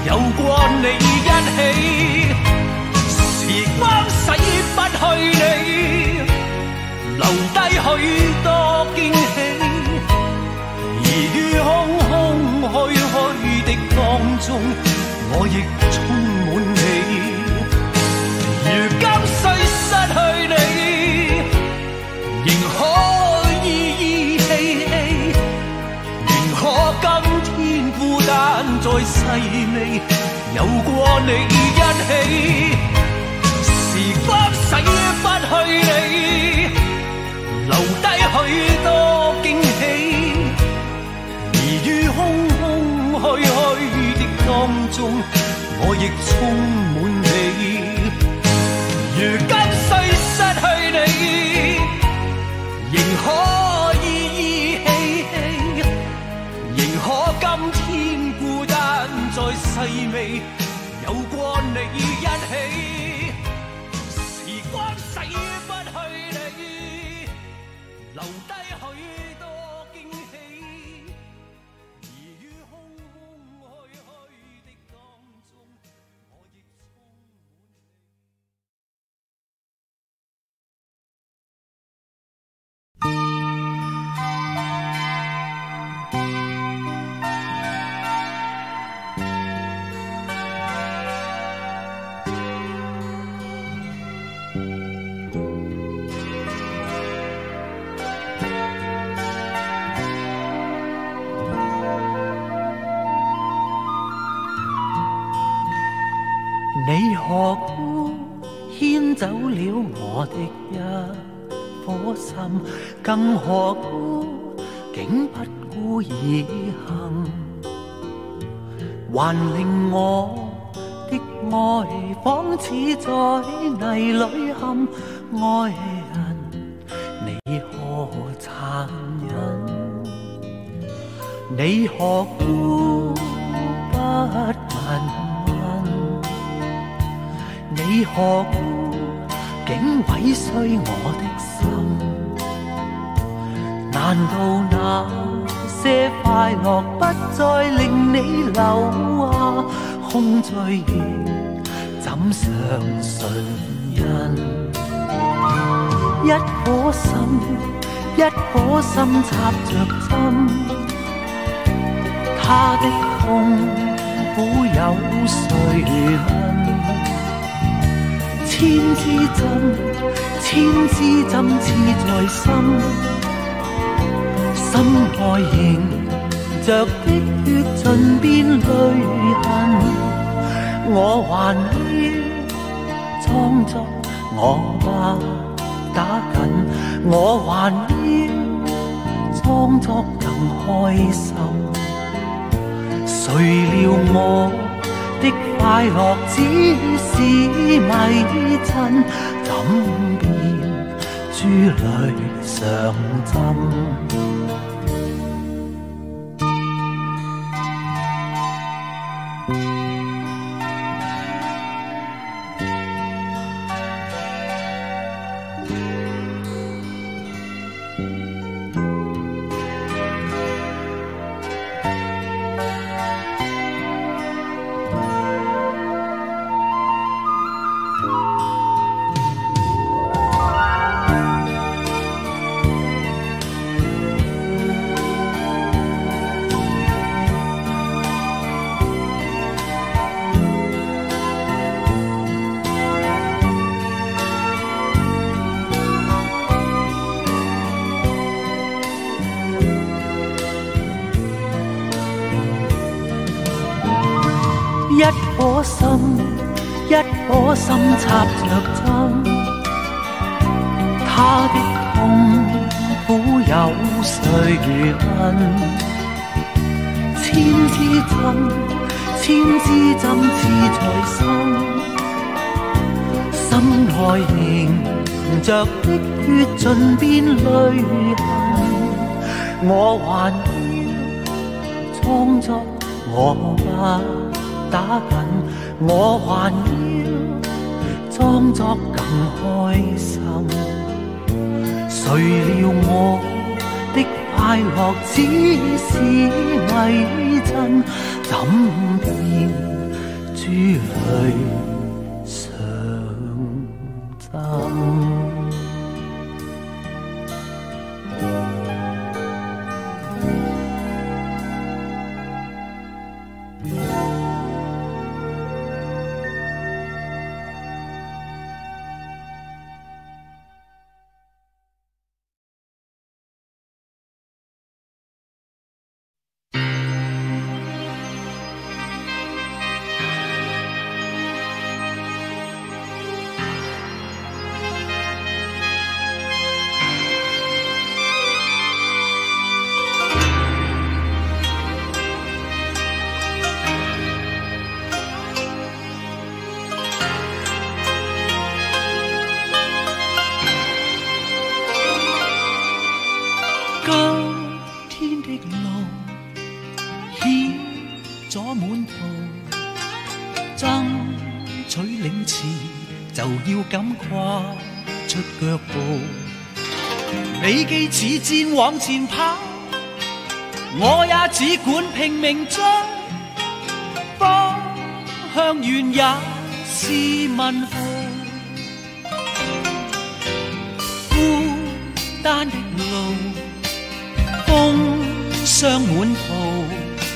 有過你一起，時光洗不去你，留低許多驚喜，而於空空虛虛的當中，我亦充滿你。如今雖失去你，仍可依依稀稀，仍可今天孤單再細味，有過你一起。時光洗不去你，留低許多驚喜，而於空空虛虛的當中，我亦充滿你。如今雖失去你，仍可依依稀稀，仍可今天孤單再細味，有過你一起。時光洗不去你，留低許多驚喜，而於空空虛虛的當中，我亦充滿你何故牽走了我的一顆心，更何故竟不顧而行，還令我的愛仿似在泥裏陷。愛人你何殘忍，你何故不問，你何故竟毀碎我的心？難道那些快樂不再令你留下空醉意，怎相信人？一顆心，一顆心插着針，他的痛苦有誰問？千支針，千支針刺在心，心愛凝着的血盡變淚痕。我還要裝作我吧打緊，我還要裝作更開心。誰料我的快樂只是迷陣，怎變珠淚上針？一顆心，一顆心插着針，他的痛苦有誰問？千支針，千支針刺在心，心內凝着的血盡變淚痕。我還要裝作我吧打緊，我還要裝作更開心。誰料我的快樂只是迷陣，怎變上枕。就要敢跨出腳步，你既似箭往前跑，我也只管拼命追，方向遠也是問號。孤單的路，風霜滿途，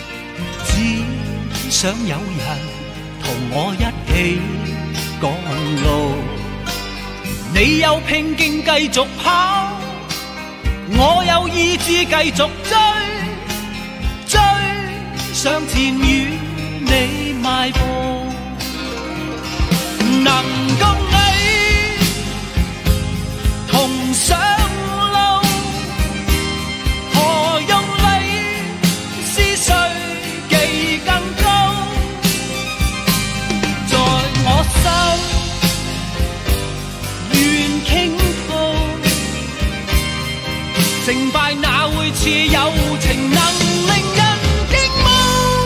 只想有人同我一起趕路，你有拼勁繼續跑，我有意志繼續追，追上前與你邁步，能共你同上路，何用你是誰技更高，在我心願傾吐，成敗哪會似友情能令人驚慕，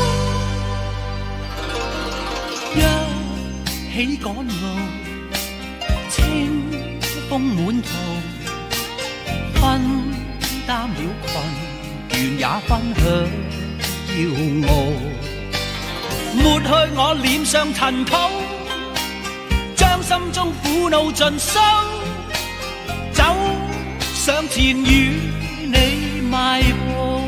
一起趕路，清風滿途，分擔了困倦也分享驕傲，抹去我臉上塵土，將心中苦惱盡收，走上前與你邁步。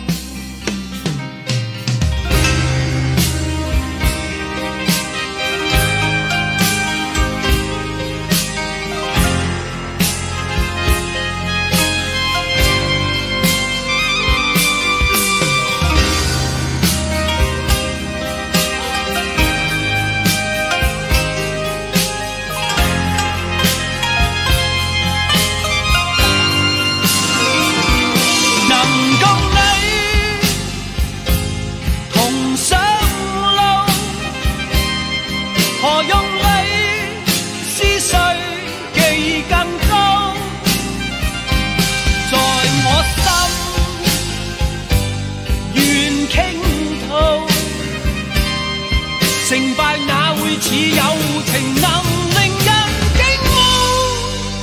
成敗哪會似友情能令人驚慕，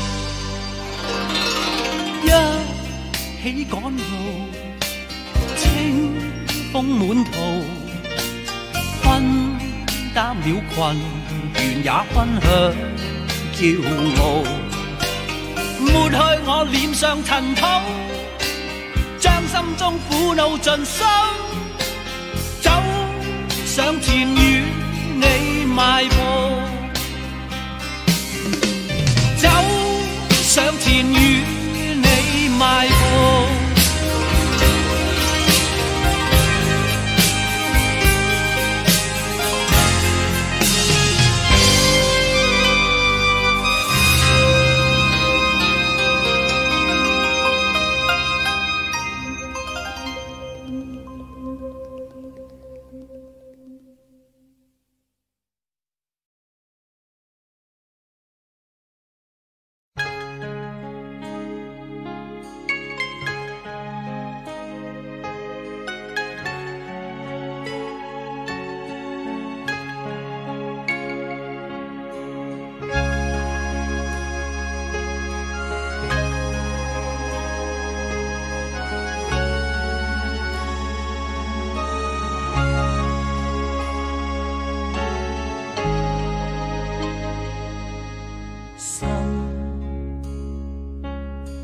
一起趕路，清風滿途，分擔了困倦也分享驕傲，抹去我臉上塵土，將心中苦惱盡收，走上前與你邁步，走上前與你邁步。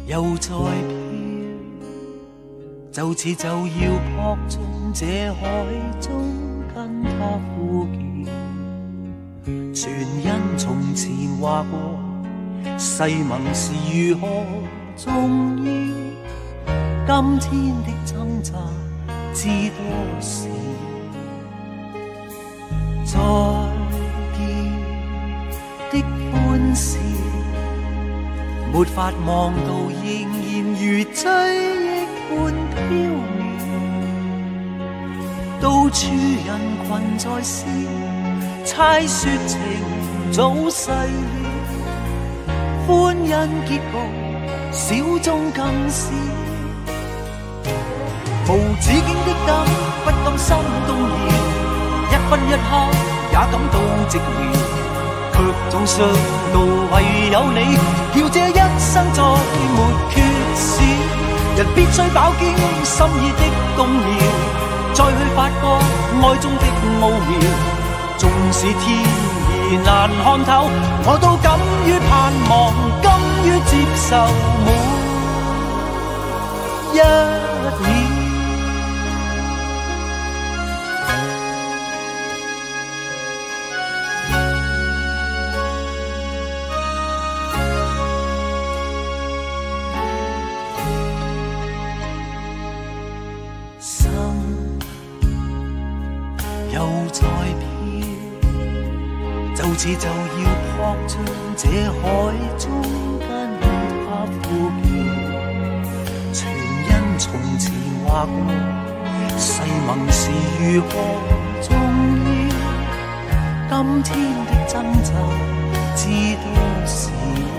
又再飘，就似就要扑进这海中跟他呼叫，全因从前话过，誓盟是如何重要，今天的挣扎知多少，再见的欢笑，没法望到，仍然如追忆般飘渺。到处人群在笑，猜说情早逝了，歡欣結局小眾更少。無止境的等，不禁心動搖，一分一刻也感到寂寥，卻總想到唯有你，叫這一生再沒缺少。人必須飽經心意的動搖，再去發覺愛中的奧妙。縱使天意難看透，我都敢於盼望，甘於接受每一秒。就似就要撲進這海中跟他呼叫，全因從前話過，誓盟是如何重要，今天的掙扎知多少，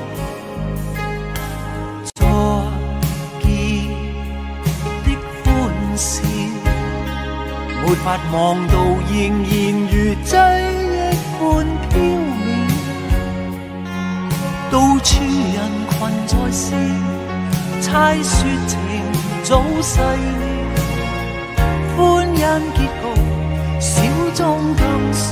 再見的歡笑，沒法望到，仍然如追般飄渺，到處人群在笑，猜說情早逝了，歡欣結局小眾更少。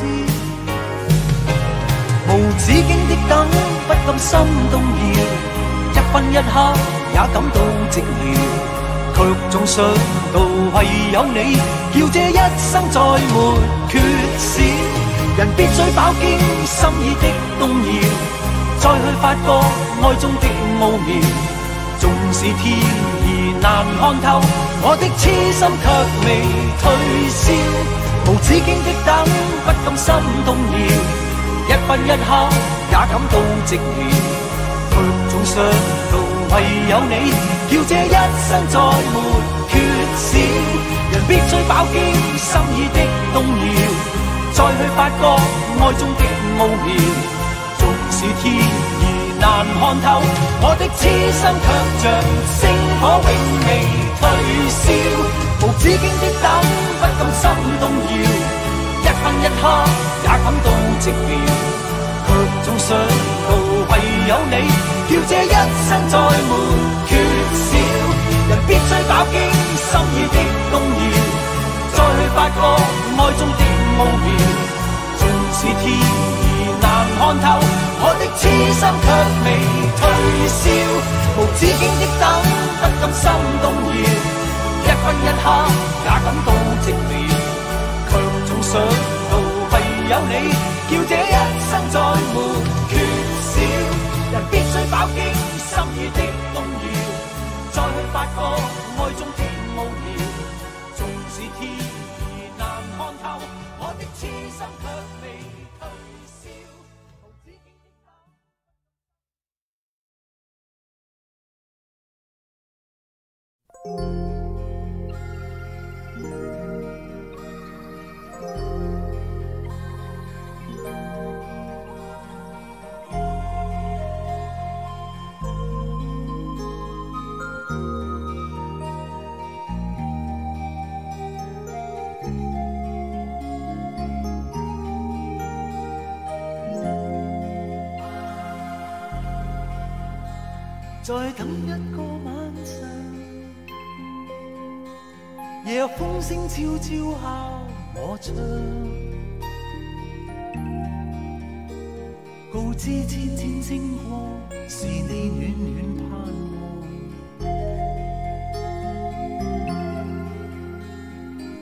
無止境的等，不禁心動搖，一分一刻也感到寂寥，卻總想到唯有你，叫這一生再沒缺少。人必須飽經心意的動搖，再去發覺愛中的奧妙。縱使天意難看透，我的痴心卻未退燒。無止境的等，不禁心動搖，一分一刻也感到寂寥，卻總想到唯有你，叫這一生再沒缺少。人必須飽經心意的動搖，再去發覺愛中的奧妙。縱使天意難看透，我的痴心卻像星火永未退燒。無止境的等，不禁心動搖，一分一刻也感到寂寥，卻總想到唯有你，叫這一生再沒缺少。人必須飽經心意的動搖，再去發覺愛中的奧妙。縱使天意難看透，我的痴心卻未退燒。無止境的等，不禁心動搖，一分一刻也感到寂寥，卻總想到唯有你，叫這一生再沒缺少。人必須飽經心意的動搖，再去發覺愛中的奧妙。縱使天意難看透，我的痴心卻未退燒。再等一個晚上，夜風聲悄悄敲我窗，告知千千星光是你暖暖盼望。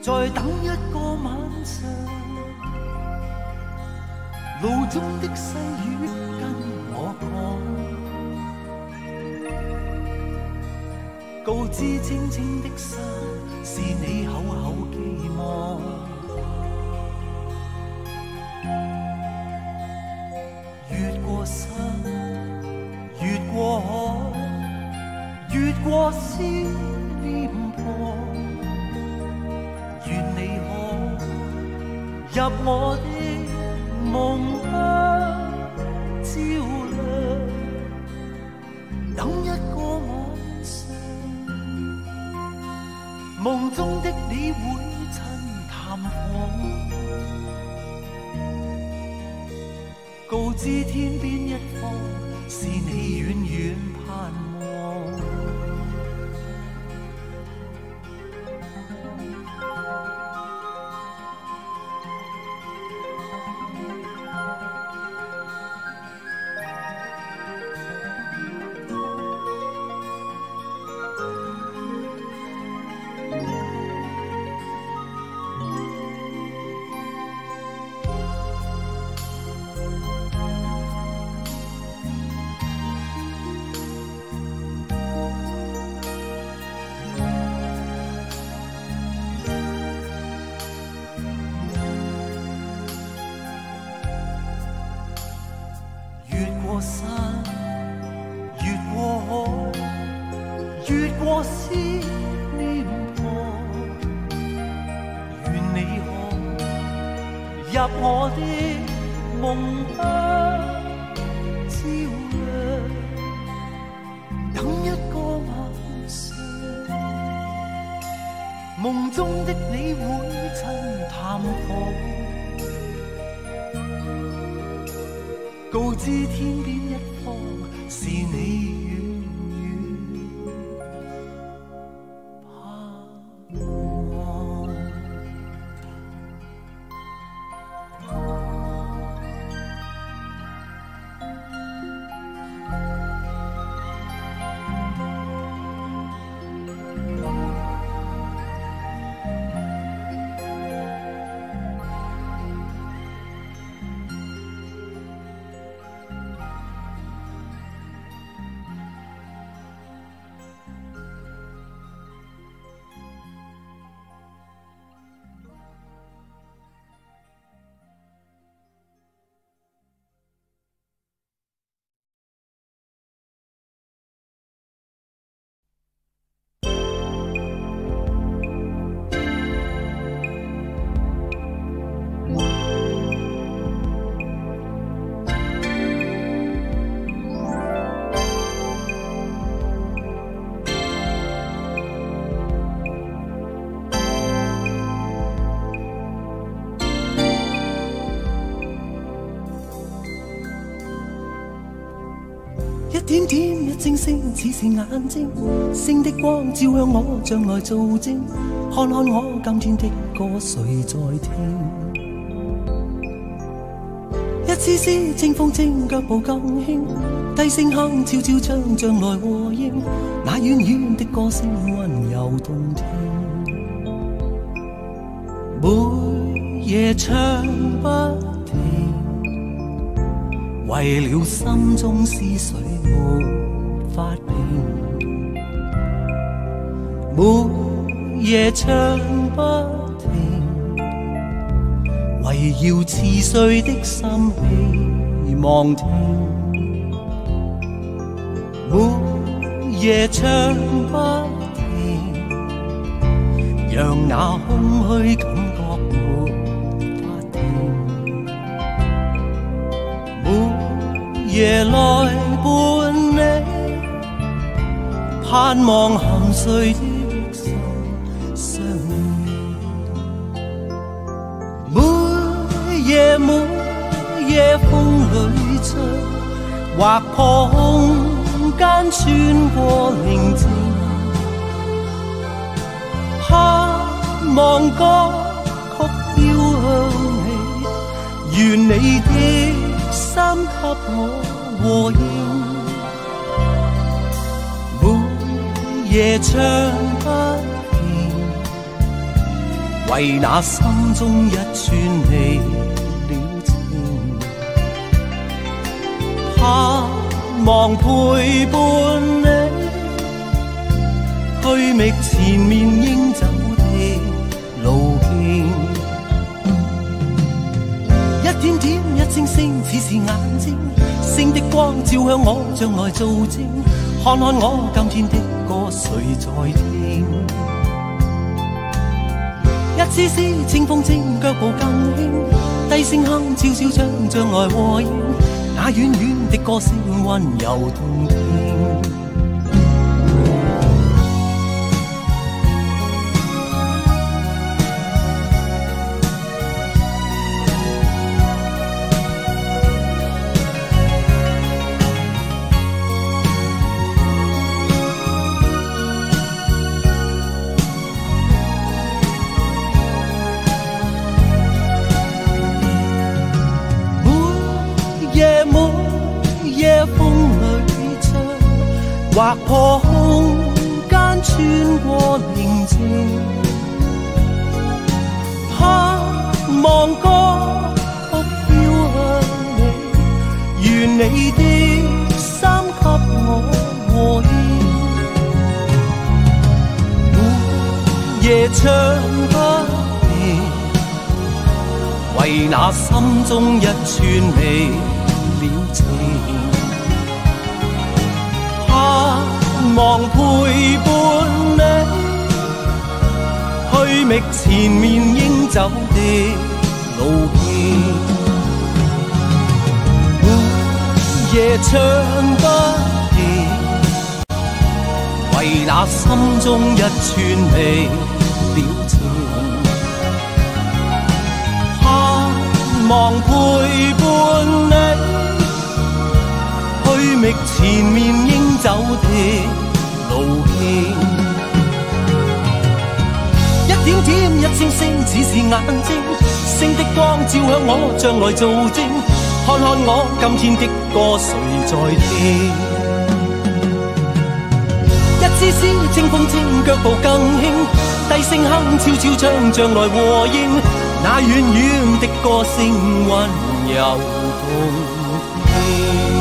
在等一個晚上，路中的細雨跟我講，告知青青的山是你厚厚寄望。越過山，越過海，越過思念旁。願你可入我的夢鄉照亮，等一個晚上，夢中的你會親探訪，告知天邊一方是你遠遠盼望。越過山，越過海，越過思念旁，願你可入我的夢鄉照亮，等一個晚上，夢中的你會親探訪，告知天邊一方是你遠遠盼望。一點點一晶星，似是眼睛，星的光照向我，將來做證，看看我今天的歌誰在聽？一絲絲清風清，腳步更輕，低聲哼悄悄唱將來和應，那遠遠的歌聲溫柔動聽，每夜唱不停，為了心中思緒無法平，每夜唱不停，為要似碎的心希望聽，每夜唱不停，讓那空虛感覺沒法停，每夜來伴你，盼望含睡的心相連，每夜風裏吹，劃破空間穿過寧靜，盼望歌曲飄向你，願你的心給我和應，每夜唱不停， 为那心中一串离了情，盼望陪伴你，去觅前面应走的路径。一點點一星星，似是眼睛，星的光照向我，將來做證，看看我今天的歌誰在聽？一絲絲清風正，腳步更輕，低聲哼悄悄將將來和應，那遠遠的歌聲溫柔動聽。劃破空間，穿過寧靜，盼望歌曲飄向你，願你的心給我和應，每夜唱不停，為那心中一串離了情。盼望陪伴你，去覓前面應走的路徑。每夜唱不停，為那心中一串離了情。盼望陪伴你，去覓前面應走的路徑。一點點一星星，似是眼睛，星的光照向我，將來做證，看看我今天的歌誰在聽？一絲絲清風正，腳步更輕，低聲哼悄悄將將來和應，那遠遠的歌聲溫柔動聽。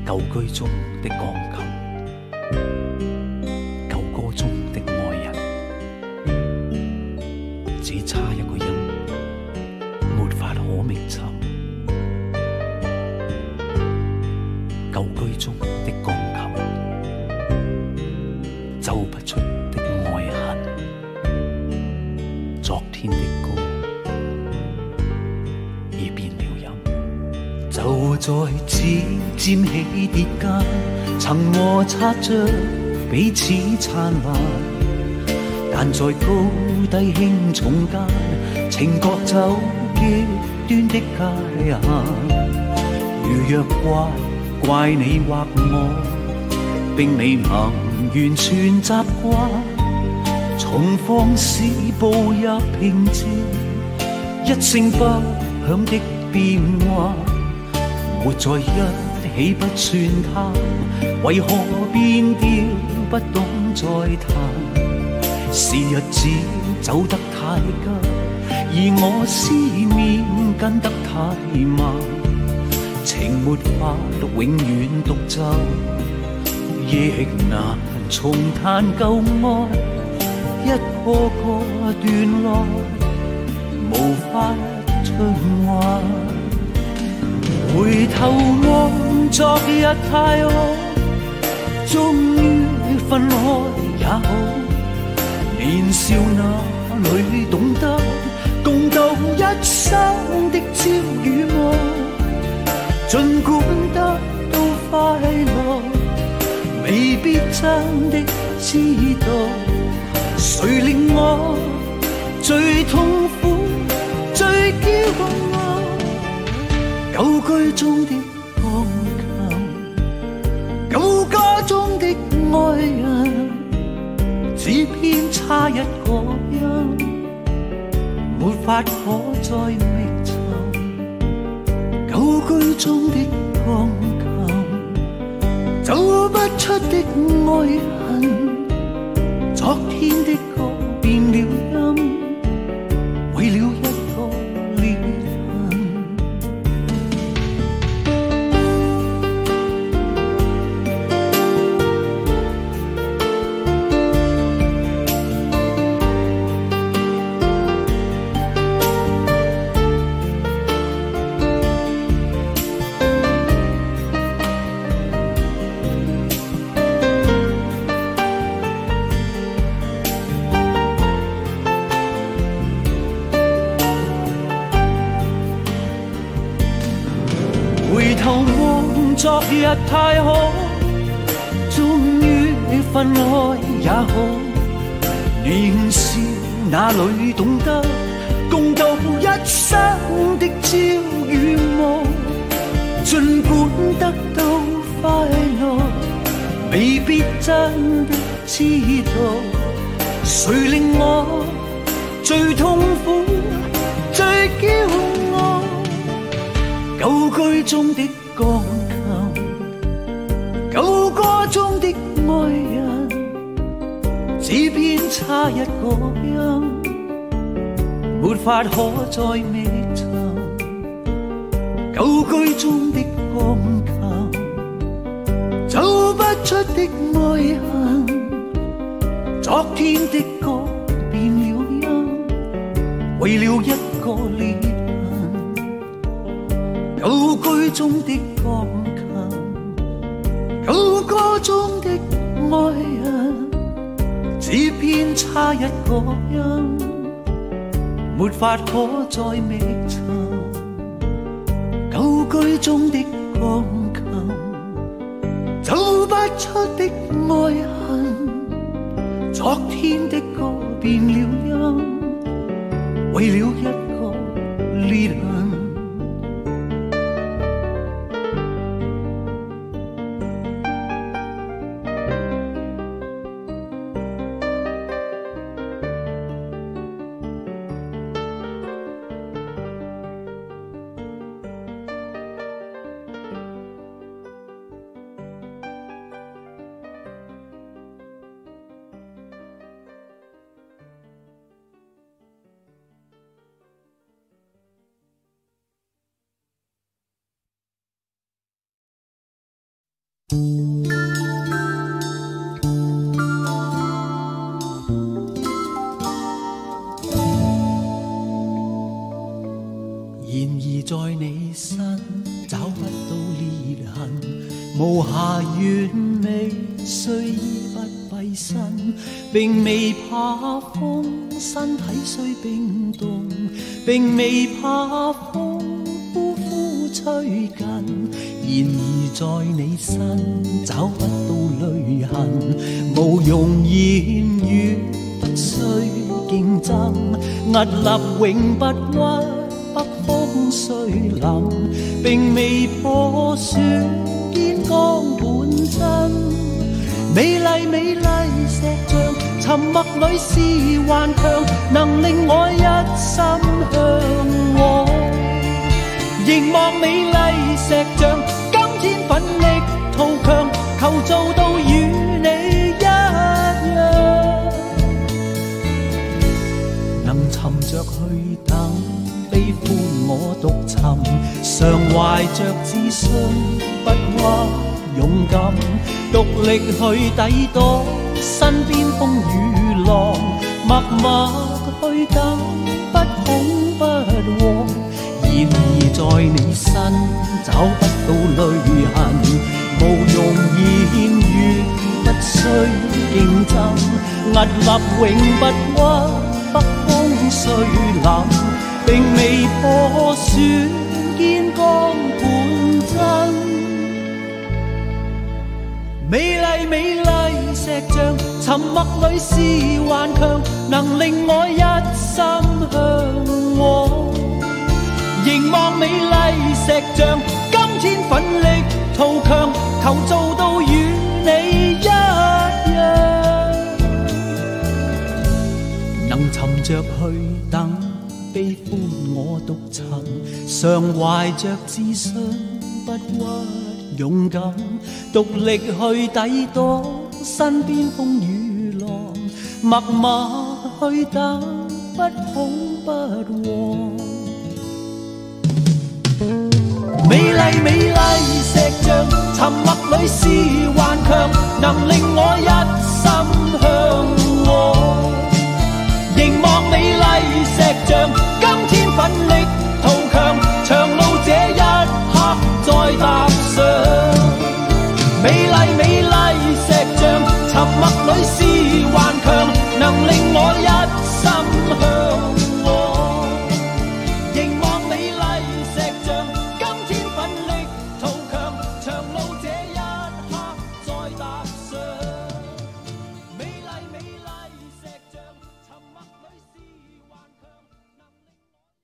旧居中的鋼琴，舊歌中的愛人，只差一個音，沒法可覓尋。舊居中的鋼琴，奏不出的愛恨。昨天的歌已變了音，就在指尖起跌間，曾摩擦着彼此燦爛，但在高低輕重間，情覺走極端的界限。如若怪你或我，並未能完全習慣，從放肆步入平靜，一聲不響的變幻，活在一起不算貪，為何變調不懂再談？是日子走得太急，而我思念跟得太慢，情沒法永遠獨奏，亦難重彈舊愛，一個個段落無法循環。回頭望昨日太好，終於分開也好，年少那裏懂得共度一生的朝與暮，儘管得到快樂，未必真的知道，誰令我最痛苦最驕傲。舊居中的鋼琴，舊歌中的愛人，只偏差一個音，沒法可再覓尋。舊居中的鋼琴，走不出的愛恨，昨天的歌變了音，為了一個裂痕。回頭望昨日太好，終於分開也好，年少那裏懂得共度一生的朝與暮，儘管得到快樂，未必真的知道，誰令我最痛苦最驕傲。舊居中的鋼琴，舊歌中的愛人，只偏差一個音，沒法可再覓尋。舊居中的鋼琴，走不出的愛恨，昨天的歌變了音，為了一個裂痕。舊居中的鋼琴，舊歌中的愛人，只偏差一個音，沒法可再覓尋。舊居中的鋼琴，走不出的愛恨，昨天的歌變了音，為了一個裂痕。 找不到裂痕，無瑕完美，雖衣不蔽身，並未怕風，身體雖冰凍，並未怕風呼呼吹近，然而在你身找不到淚痕，無用言語，不需競爭，屹立永不屈。北風雖臨，並未破損堅剛本真。美麗美麗石像，沉默裏是頑強，能令我一心向往。凝望美麗石像，今天奮力圖強，求做到與你一樣，能沉着去等。悲歡我獨尋，常懷着自信，不屈勇敢，獨力去抵擋身邊風雨浪，默默去等，不恐不慌。然而在你身找不到淚痕，無用言語，不需競爭，屹立永不屈，北風雖臨。並未破損堅剛本真，美麗美麗石像，沉默裏是頑強，能令我一心向往。凝望美麗石像，今天奮力圖強，求做到與你一樣，能沉着去等。悲歡我獨尋，常懷着自信，不屈勇敢，獨力去抵擋身邊風雨浪，默默去等，不恐不慌。美麗美麗石像，沉默裏是頑強，能令我一心向往。凝望美麗石像，今天奮力圖強，長路這一刻再踏上。美麗美麗石像，沉默裏是頑強，能令我一心向往。凝望美麗石像，今天奮力圖強，長路這一刻再踏上。美麗美麗石像，沉默裏是頑強，能令我。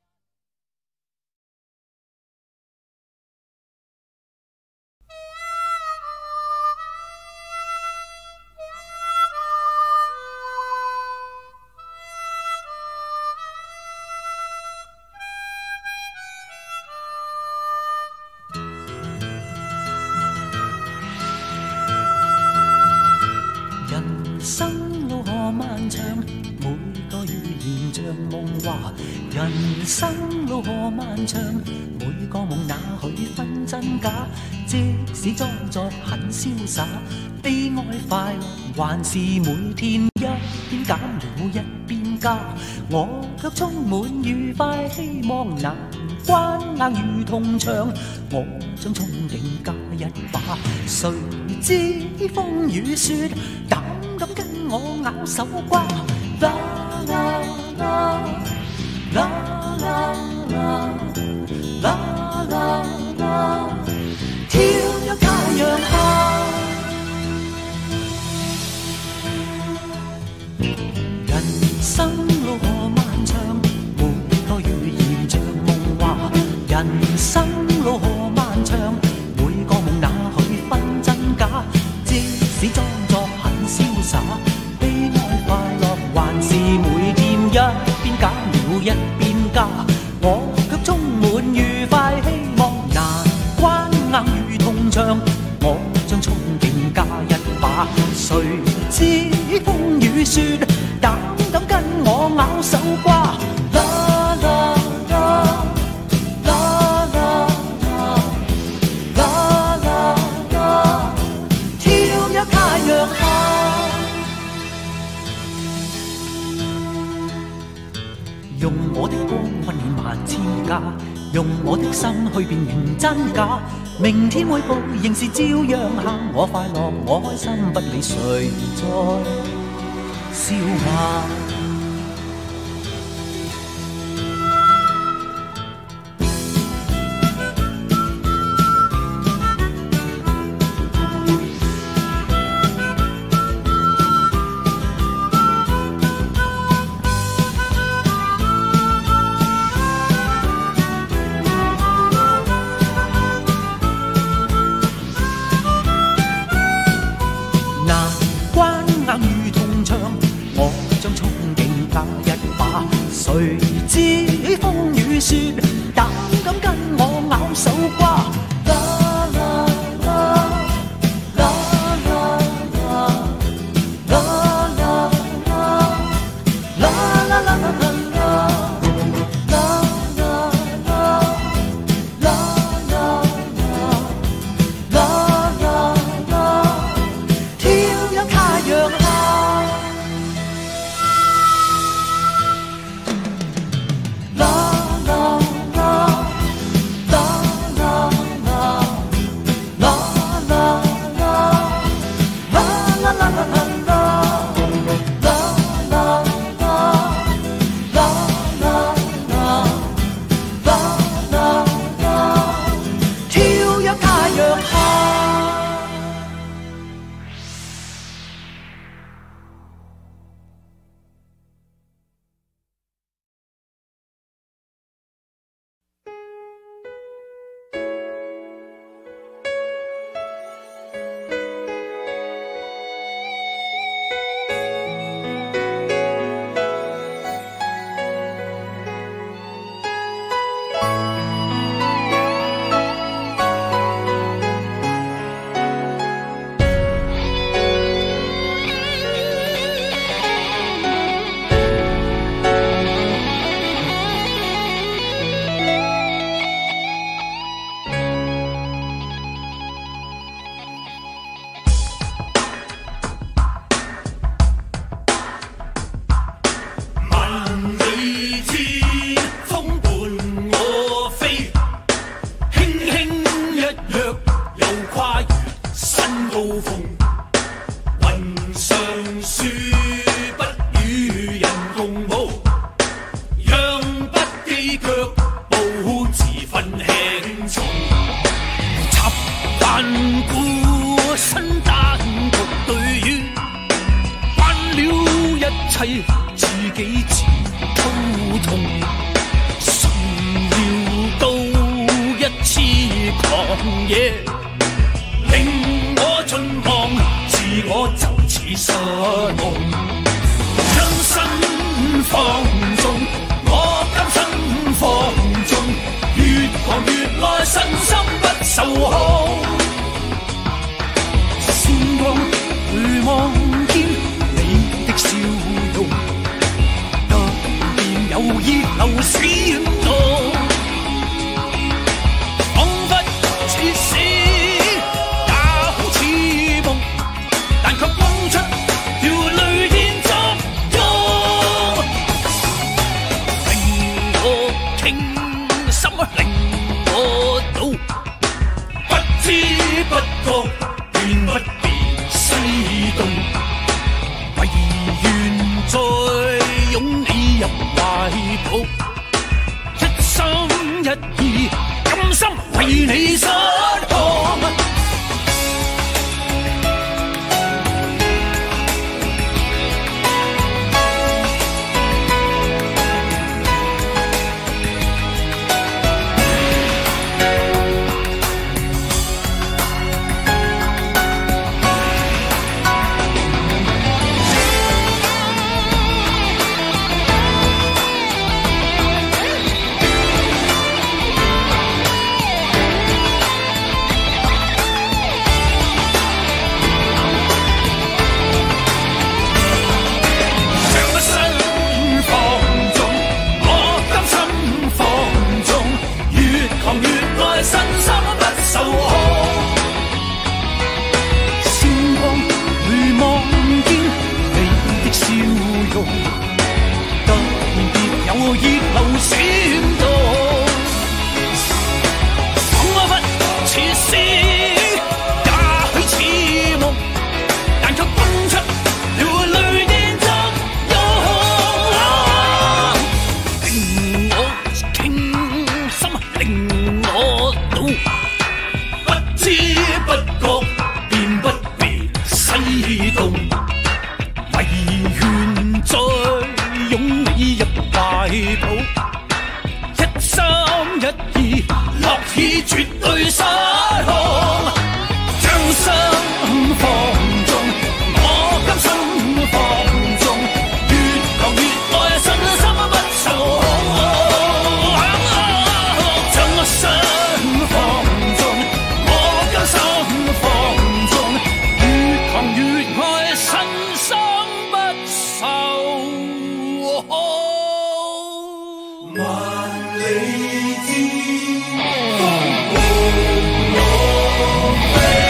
人生路何漫長，每個語言像夢話。人生路何漫長，每個夢哪許分真假？即使裝作很瀟灑，悲哀快樂還是每天一邊減了一邊加。我卻充滿愉快，希望難關硬如銅牆。我將憧憬加一把，誰知風雨雪，膽敢跟我咬手瓜。啦啦啦啦啦啦啦啦啦，跳入太陽下。人生路何漫長，每個語言像夢話。人生路何漫長，每個夢哪許分真假？即使裝作很瀟灑，悲哀快樂還是每天一邊減了一邊加。我卻充滿愉快，希望難關硬如銅牆。我將憧憬加一把，誰知風雨雪，膽敢跟我咬手瓜。啦啦啦啦啦啦啦啦，跳入太陽下。用我的光溫暖萬千家， 用我的心去辨認真假。明天會報仍是照樣行，我快樂我開心，不理誰在笑話。誰知風雨雪，膽敢跟我咬手瓜。啦啦啦啦啦啦啦啦啦啦啦啦知不覺便不被西動，唯願再擁你入懷抱，一三一二，樂意絕對失控，將心放縱，我甘心放縱，越狂越愛，信心不受控。將我心放縱，我甘心放縱，越狂越愛，信心不受控。萬里天風暴浪飛。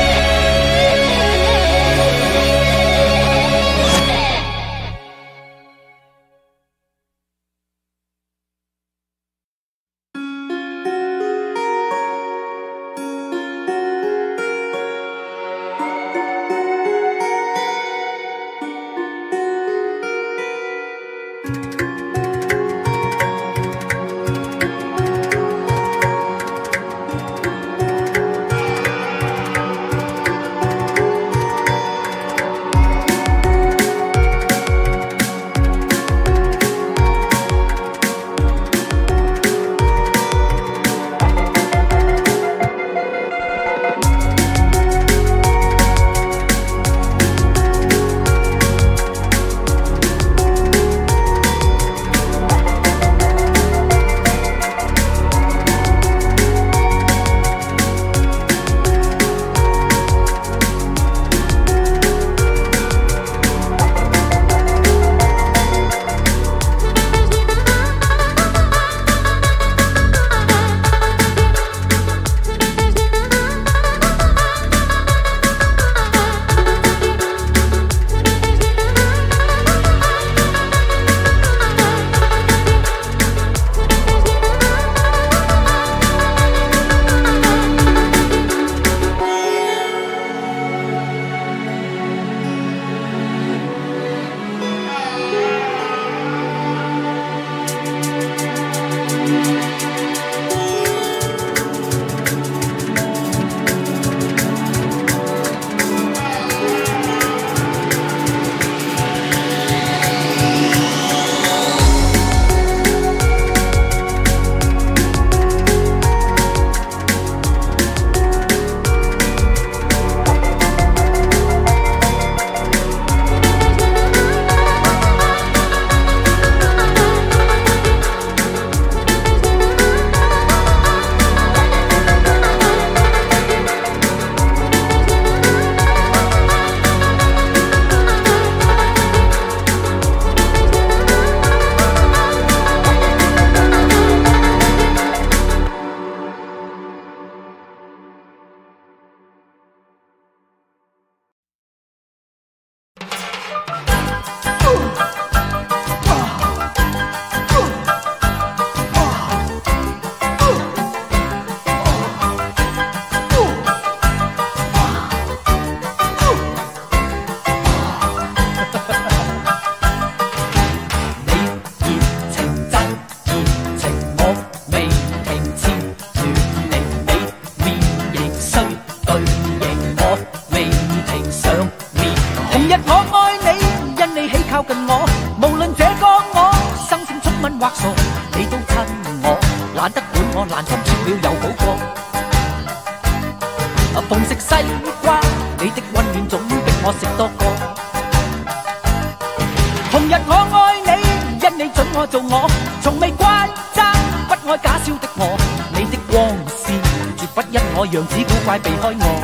樣子古怪避開我，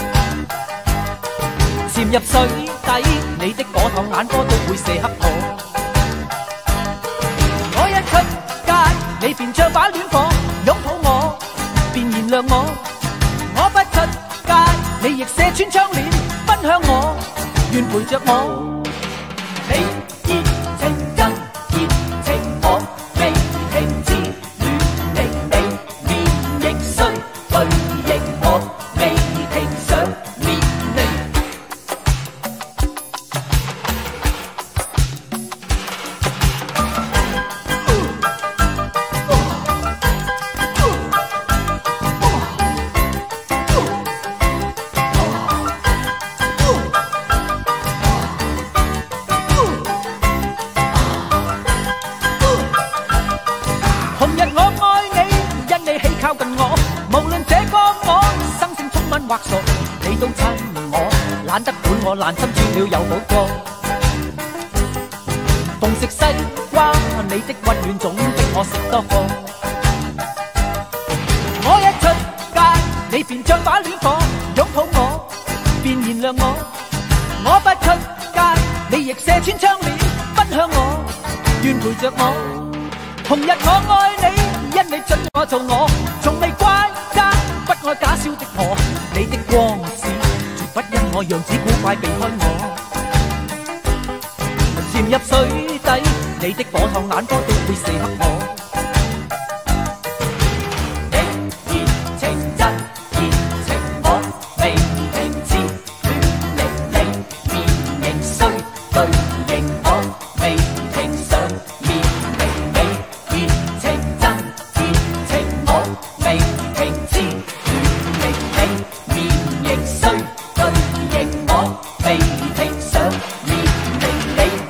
潛入水底，你的嗰趟眼波都會射黑我。我一出街，你便像把戀火擁抱我，便燃亮我。我不出街，你亦射穿窗簾奔向我，願陪着我。你熱情真熱情，我未停止戀你，你面亦衰對應我，未停想念你。 懶得管我爛心轉了又好過。逢食西瓜，你的溫暖總逼我食多個。我一出街，你便像把戀火，擁抱我，便燃亮我。我不出街，你亦射穿窗簾，奔向我，願陪着我。同日我愛你，因你准我做我，從未怪責不愛假笑的我。你的光線絕不因我樣子古怪避開我。潛入水底，你的火燙眼波都會射黑我。的熱情真熱情，我未停止戀歷你，面型衰對型我未停上面歷你，熱情真熱情，我未停止戀歷你，面型衰對型我未停上面歷你。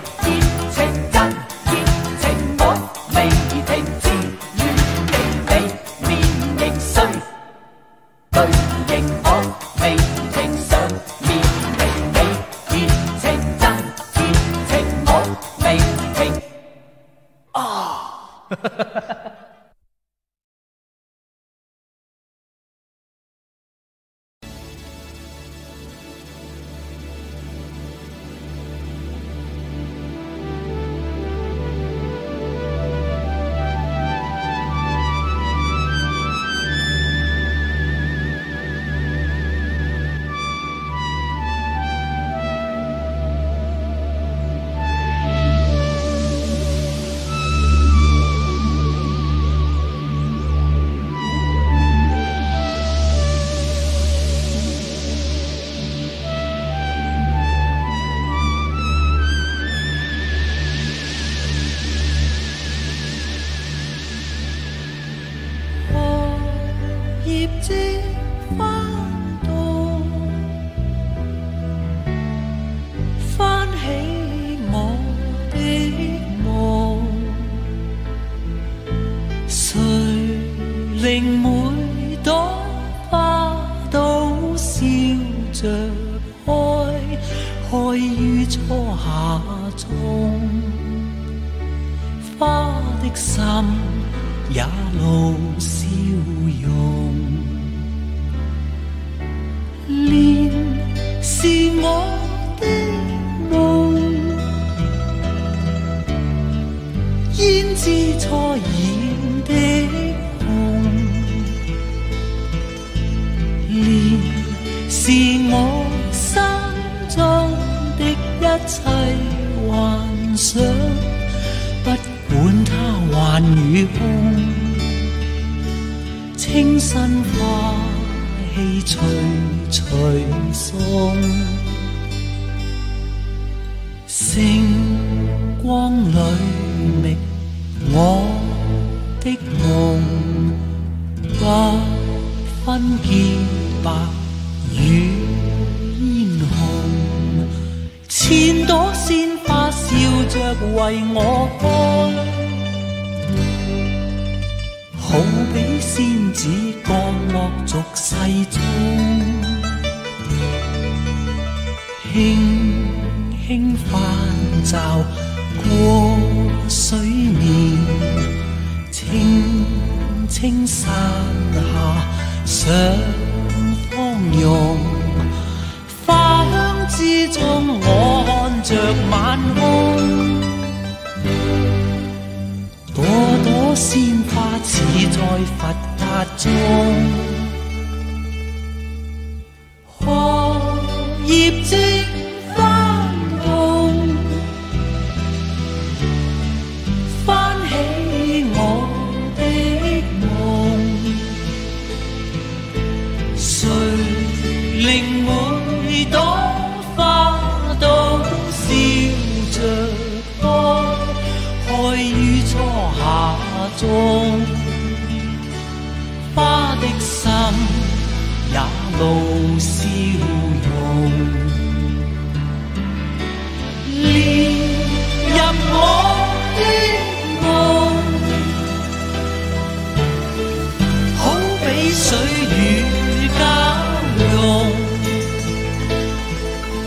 水與交融，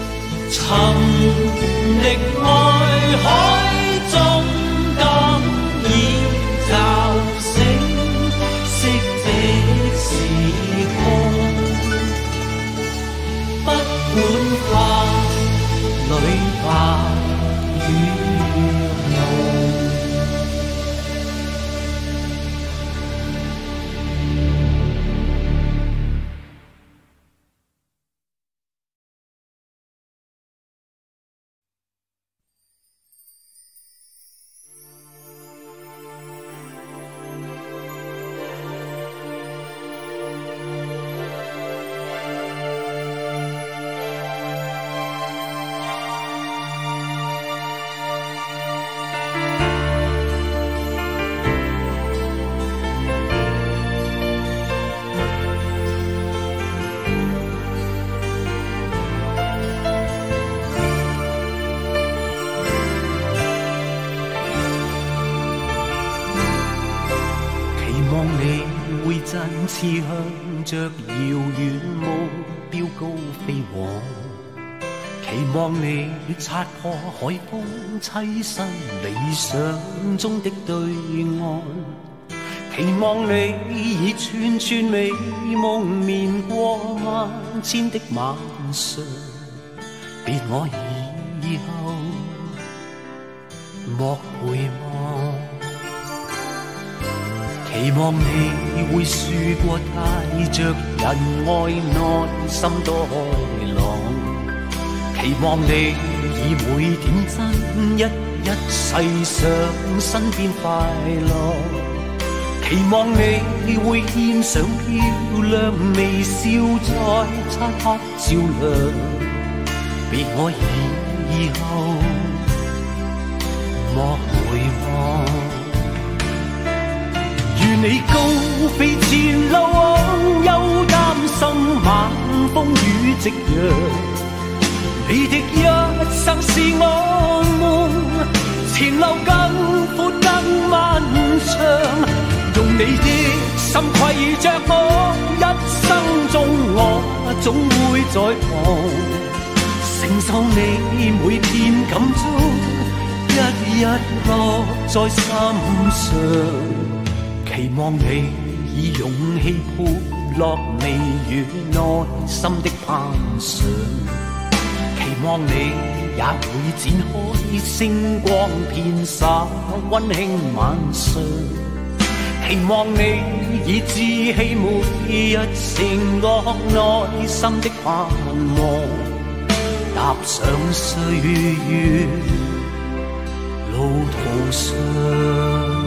花與夢。振翅向着遙遠目標高飛往，期望你擦破海風，棲身理想中的對岸，期望你以串串美夢眠過萬千的晚上，別我以後莫回望。期望你會輸過帶着人愛內心多開朗，期望你以每點真一一細想身邊快樂，期望你會獻上漂亮微笑在漆黑照亮，別我以後莫回望。如你高飛前路往，又擔心晚風雨夕陽，你的一生是我夢，前路更闊更漫長，用你的心攜着我，一生中我總會在旁，承受你每片感觸，一一落在心上。期望你以勇氣潑落微雨內心的攀上，期望你也會展開星光遍灑溫馨晚上，期望你以志氣每日承諾內心的盼望，踏上歲月路途上。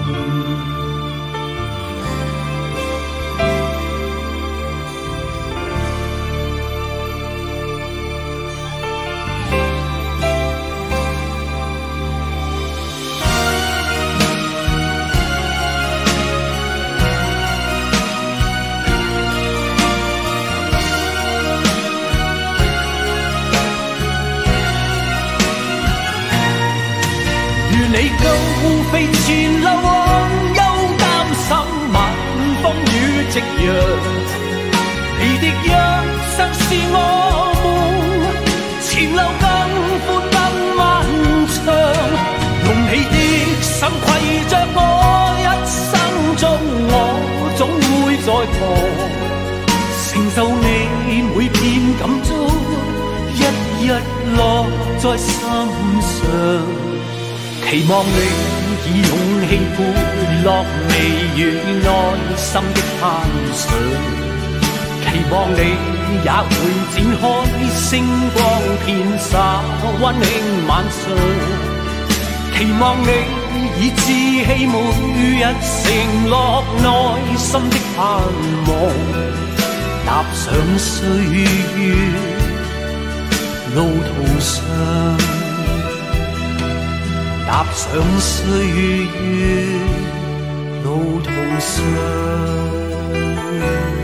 你高飛前路往，又擔心晚風雨夕陽，你的一生是我夢，前路更闊更漫長，用你的心攜着我，一生中我總會在旁，承受你每片感觸，一一落在心上。期望你以勇氣潑落微雨內心的攀上，期望你也會展開星光遍灑溫馨晚上，期望你以志氣每日承諾內心的盼望，踏上歲月路途上。踏上歲月路途上。